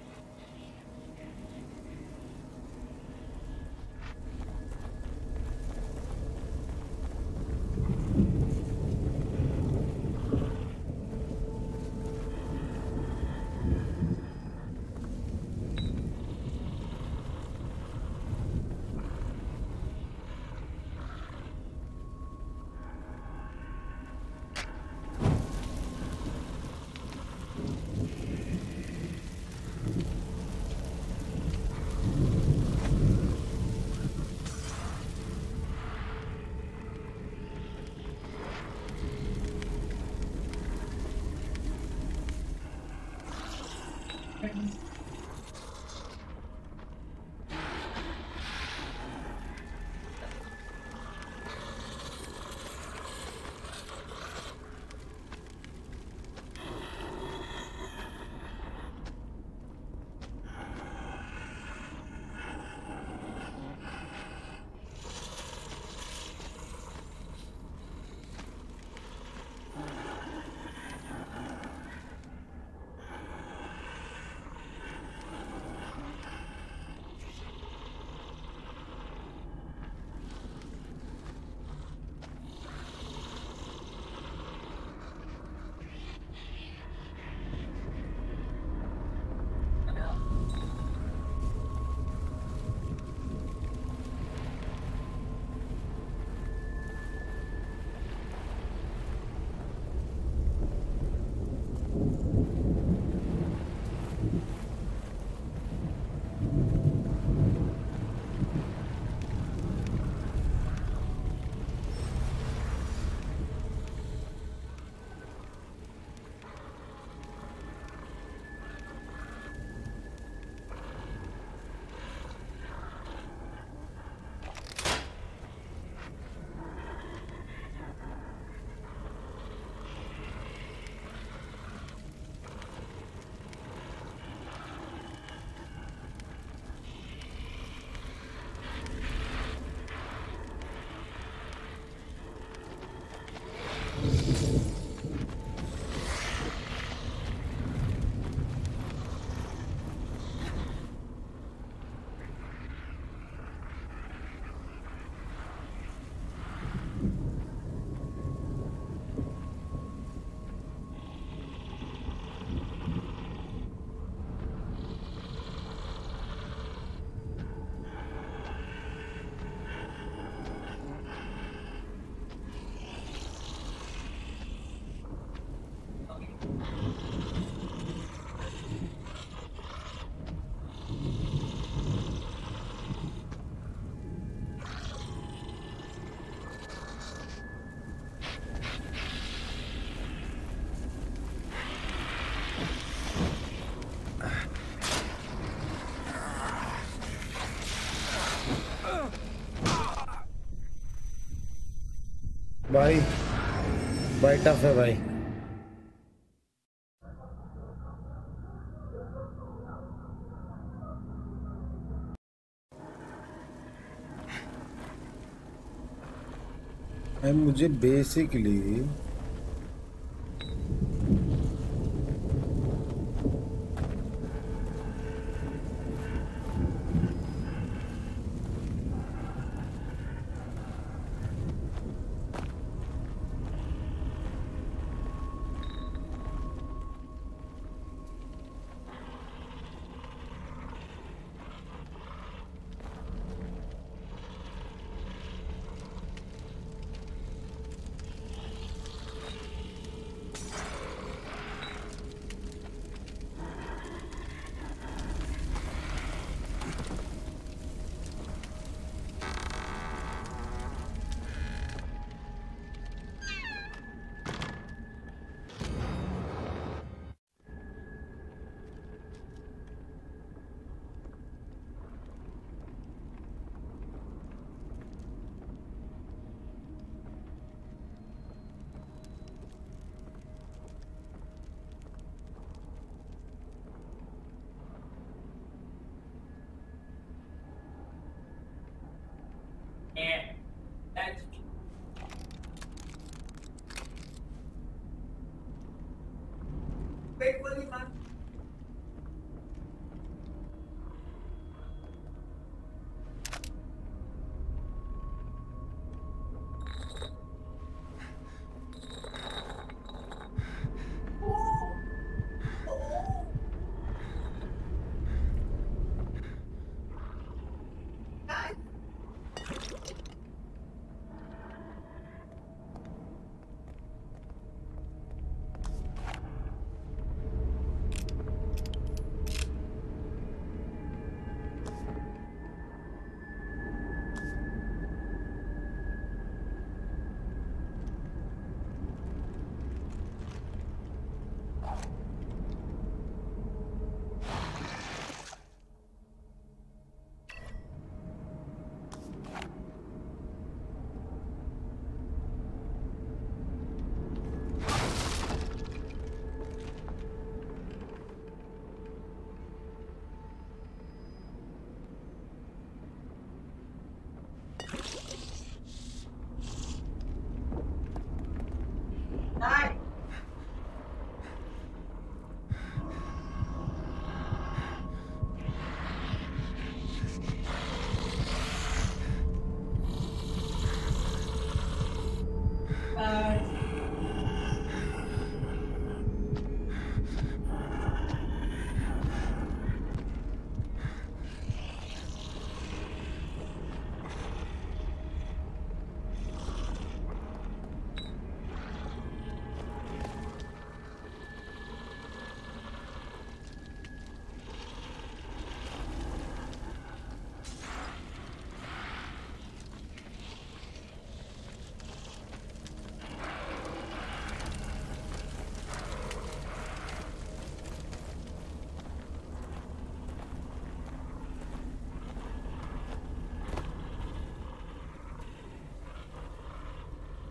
भाई भाई टफ है भाई। मुझे बेसिकली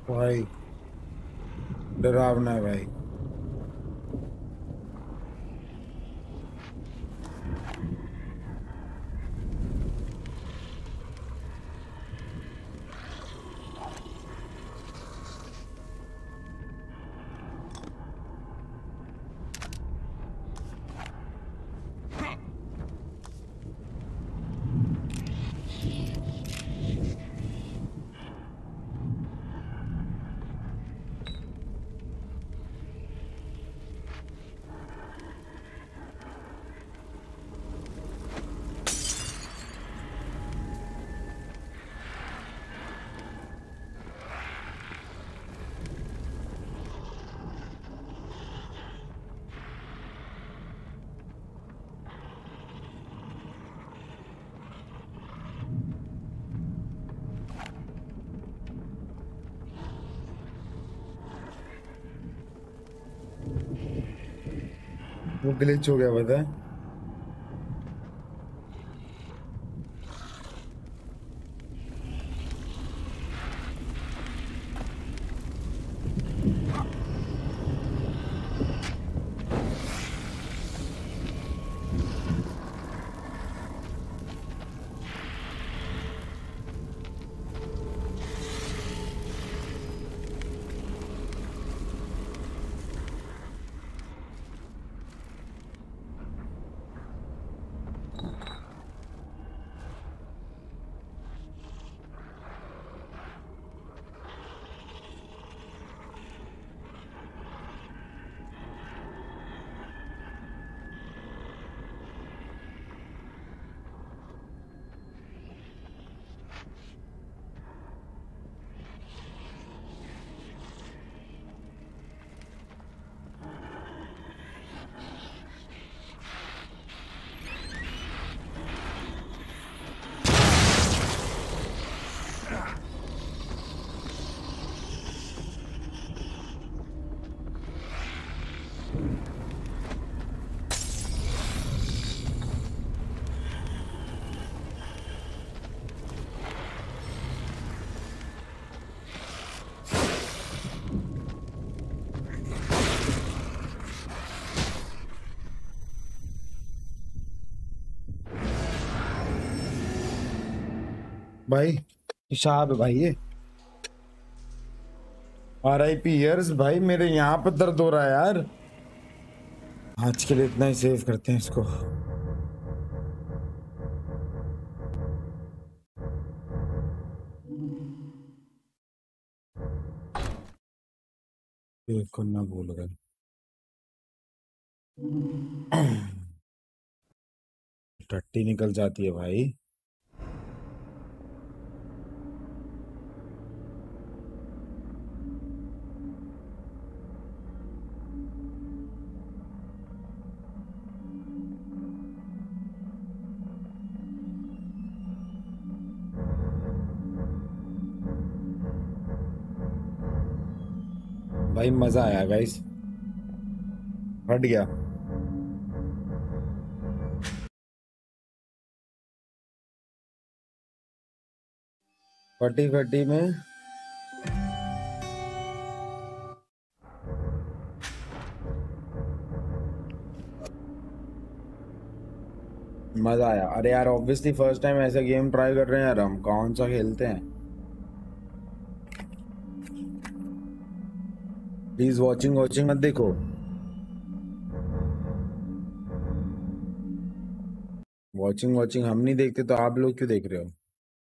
भाई डरावना है भाई। वो ग्लिच हो गया पता है। भाई हिसाब है भाई ये। RIP ईयर्स भाई, मेरे यहाँ पर दर्द हो रहा है यार। आज के लिए इतना ही सेव करते हैं इसको। सेव करना भूल गए। टट्टी निकल जाती है भाई। भाई मजा आया गाइस। हट गया। फटी फटी में मजा आया। अरे यार ऑब्वियसली फर्स्ट टाइम ऐसा गेम ट्राई कर रहे हैं यार, हम कौन सा खेलते हैं। प्लीज वॉचिंग वॉचिंग मत देखो। वॉचिंग वॉचिंग हम नहीं देखते तो आप लोग क्यों देख रहे हो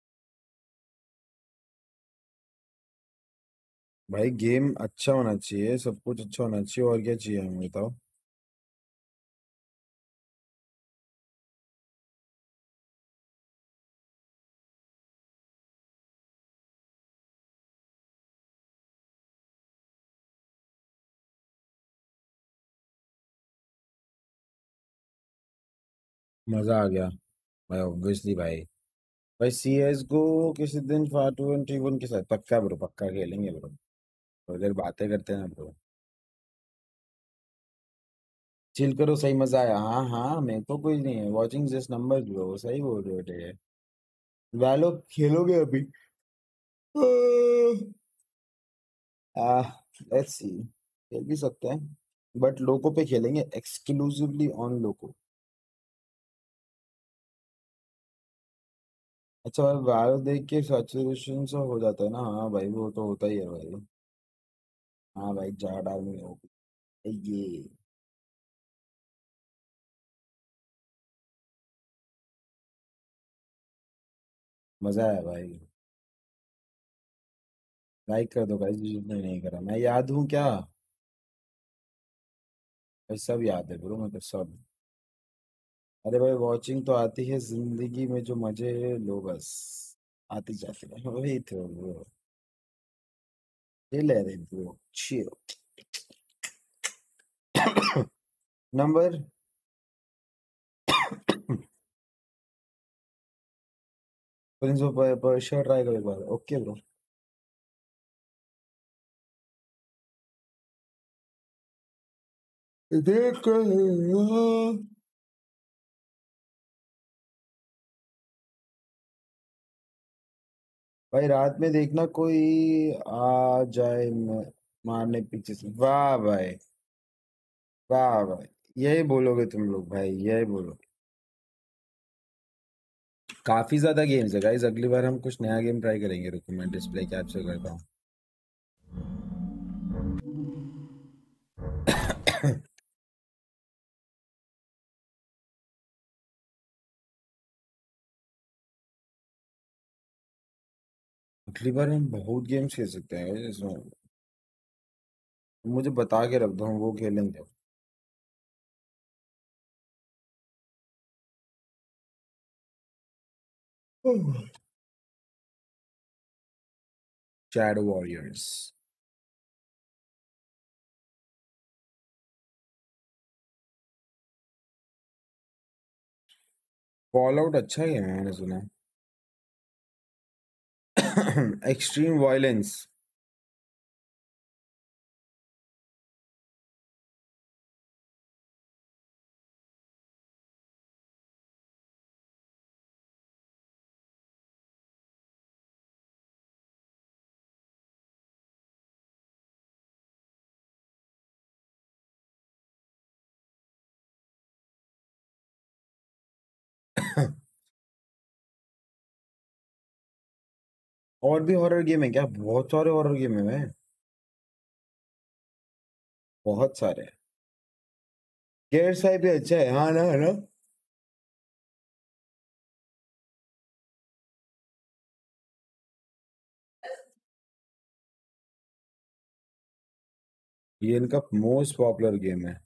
भाई। गेम अच्छा होना चाहिए, सब कुछ अच्छा होना चाहिए, और क्या चाहिए हमें बताओ। मजा आ गया भाई ऑब्वियसली भाई। भाई CS को किसी दिन 421 के साथ पक्का ब्रो, पक्का खेलेंगे ब्रो। थोड़ी देर बातें करते हैं ना ब्रो। चिल करो, सही मजा आया। हाँ हाँ, मेरे को कोई नहीं है। वॉचिंग जस्ट नंबर ब्रो, सही बोल रहे हो बेटे। वैलो खेलोगे अभी? लेट्स सी, खेल भी सकते हैं बट लोको पे खेलेंगे, एक्सक्लूसिवली ऑन लोको। अच्छा भाई, वायर देख के सैचुरेशन सा हो जाता है ना। हाँ भाई, वो तो होता ही है भाई। हाँ भाई, जा डालनी होगी ये। मजा आया भाई। लाइक कर दो गाइस, जिसने नहीं करा। मैं याद हूँ क्या भाई? सब याद है ब्रो, मैं तो सब। अरे भाई, वॉचिंग तो आती है जिंदगी में, जो मजे लो बस आती जाती है, वही तो ब्रो। ये ले रहे bro, chill. Number Prince of Persia try करो एक बार, ओके ब्रो। देख भाई, रात में देखना कोई आ जाए मारने पीछे से। वाह भाई, वाह भाई, यही बोलोगे तुम लोग भाई, यही बोलो। काफी ज्यादा गेम्स है गाइस, अगली बार हम कुछ नया गेम ट्राई करेंगे। रुको मैं डिस्प्ले कैप्चर करता हूँ। अगली बार हम बहुत गेम्स खेल सकते हैं guys इसमें। मुझे बता के रख दो, हम वो खेलेंगे। Shadow Warriors. फॉल आउट अच्छा गेम है, मैंने सुना। Extreme violence. और भी हॉरर गेम है क्या? बहुत सारे हॉरर गेम है मैं। बहुत सारे। गेयर 5 भी अच्छा है, हाँ ना, है ना। ये इनका मोस्ट पॉपुलर गेम है।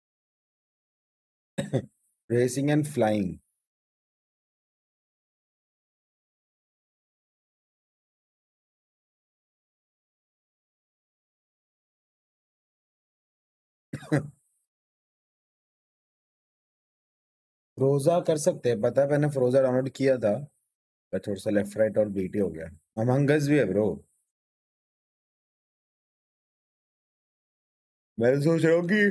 Racing and flying. फ्रोजा कर सकते हैं, पता है मैंने फ्रोजा डाउनलोड किया था, पर थोड़ा सा लेफ्ट राइट और बीटी हो गया। अमंग अस भी है ब्रो। मैं तो सोच रहा हूँ कि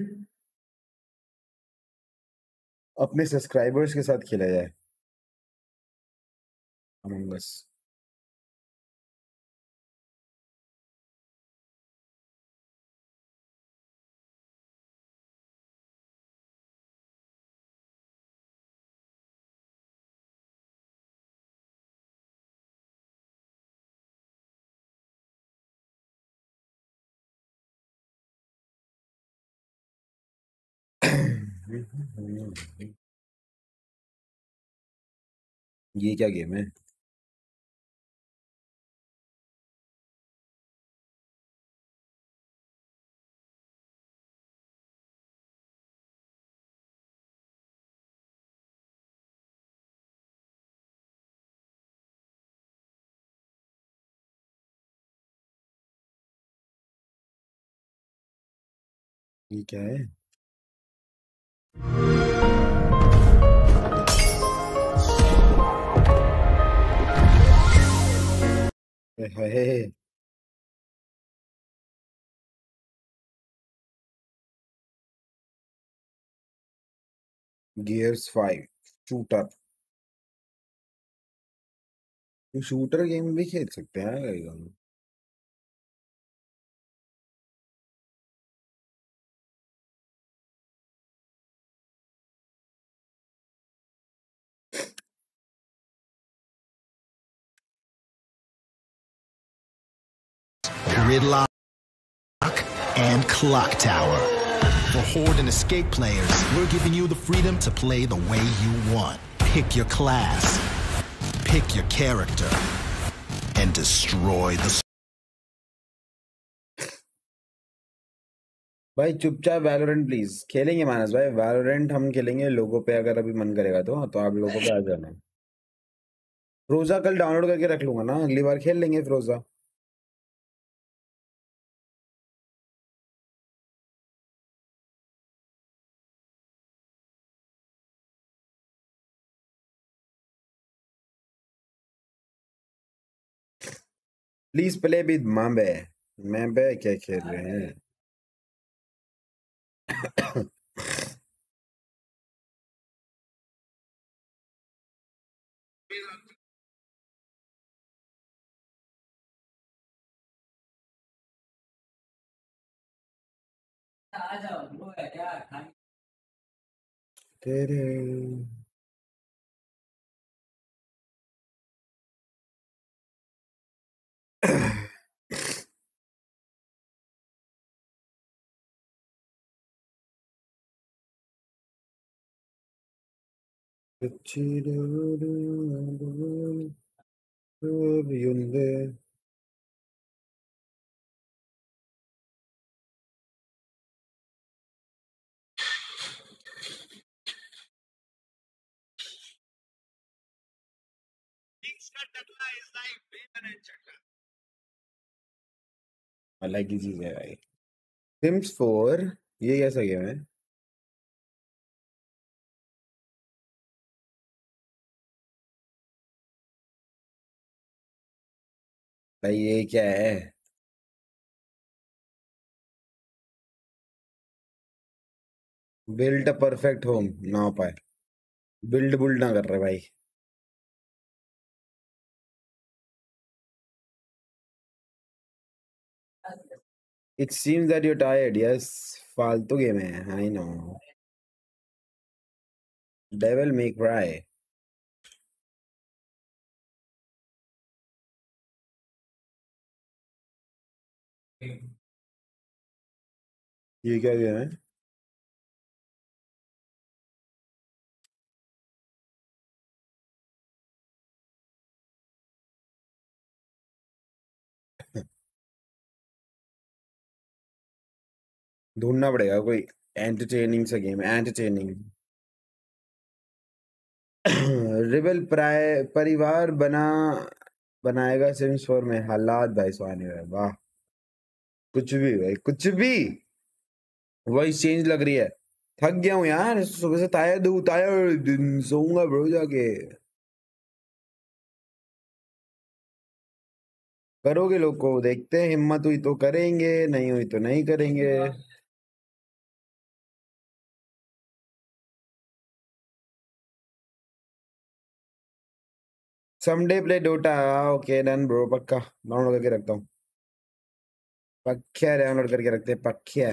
अपने सब्सक्राइबर्स के साथ खेला जाए अमंग अस। ये क्या गेम है? ये क्या है? है गियर्स 5 शूटर। शूटर गेम भी खेल सकते हैं guys हम। Gridlock, and Clock Tower. For Horde and Escape players, we're giving you the freedom to play the way you want. Pick your class, pick your character, and destroy the... भाई चुपचाप वैलोरेंट प्लीज खेलेंगे मानस भाई वैलोरेंट हम खेलेंगे लोगों पे अगर अभी मन करेगा तो आप लोगों पे आ जाना रोजा कल डाउनलोड करके रख लूंगा ना अगली बार खेल लेंगे रोजा प्लीज प्ले विद मांबे मांबे क्या खेल रहे हैं तेरे अलग ही चीज है भाई सिम्स 4 ये कैसा गेम है भाई ये क्या है बिल्ड अ परफेक्ट होम ना हो पाए बिल्ड बुल्ड ना कर रहे भाई It seems that you're tired. Yes, फालतू गेम है. I know. Devil May Cry. ये क्या गेम है? ढूंढना पड़ेगा कोई एंटरटेनिंग सा गेम एंटरटेनिंग रिबल परिवार बनाएगा सिम्स 4 में हालात भाई सुहाने भाई वाह कुछ भी भाई कुछ भी वॉइस चेंज लग रही है थक गया हूँ यार सुबह से टायर्ड सोऊंगा ब्रो जाके करोगे लोग को देखते हैं हिम्मत हुई तो करेंगे नहीं हुई तो नहीं करेंगे someday play Dota okay done bro पक्का डाउनलोड करके रखता हूँ पक्का डाउनलोड करके रखते हैं पक्का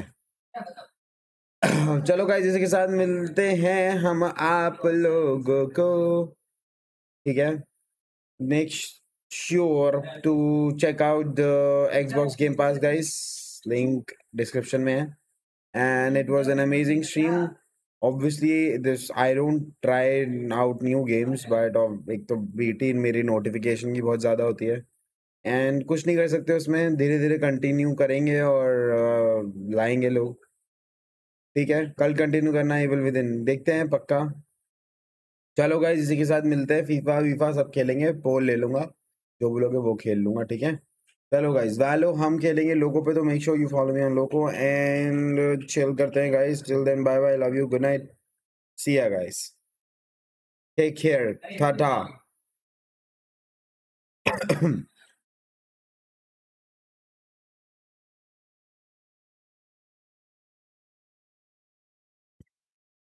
चलो गाइस इसी के साथ मिलते हैं हम आप लोगों को ठीक है next sure to check out the Xbox Game Pass guys link description में है and it was an amazing stream obviously this I don't try out new games but एक तो BT मेरी notification की बहुत ज़्यादा होती है and कुछ नहीं कर सकते उसमें धीरे धीरे कंटिन्यू करेंगे और लाएंगे लोग ठीक है कल कंटिन्यू करना है Evil Within देखते हैं पक्का चलो गाइस इसी के साथ मिलते हैं फीफा सब खेलेंगे पोल ले लूंगा जो बोलोगे वो खेल लूंगा ठीक है चलो गाइस वैलो हम खेलेंगे लोगों पे तो make sure you follow me on लोगो एंड चिल करते हैं guys till then bye bye love you good night see ya guys take care tata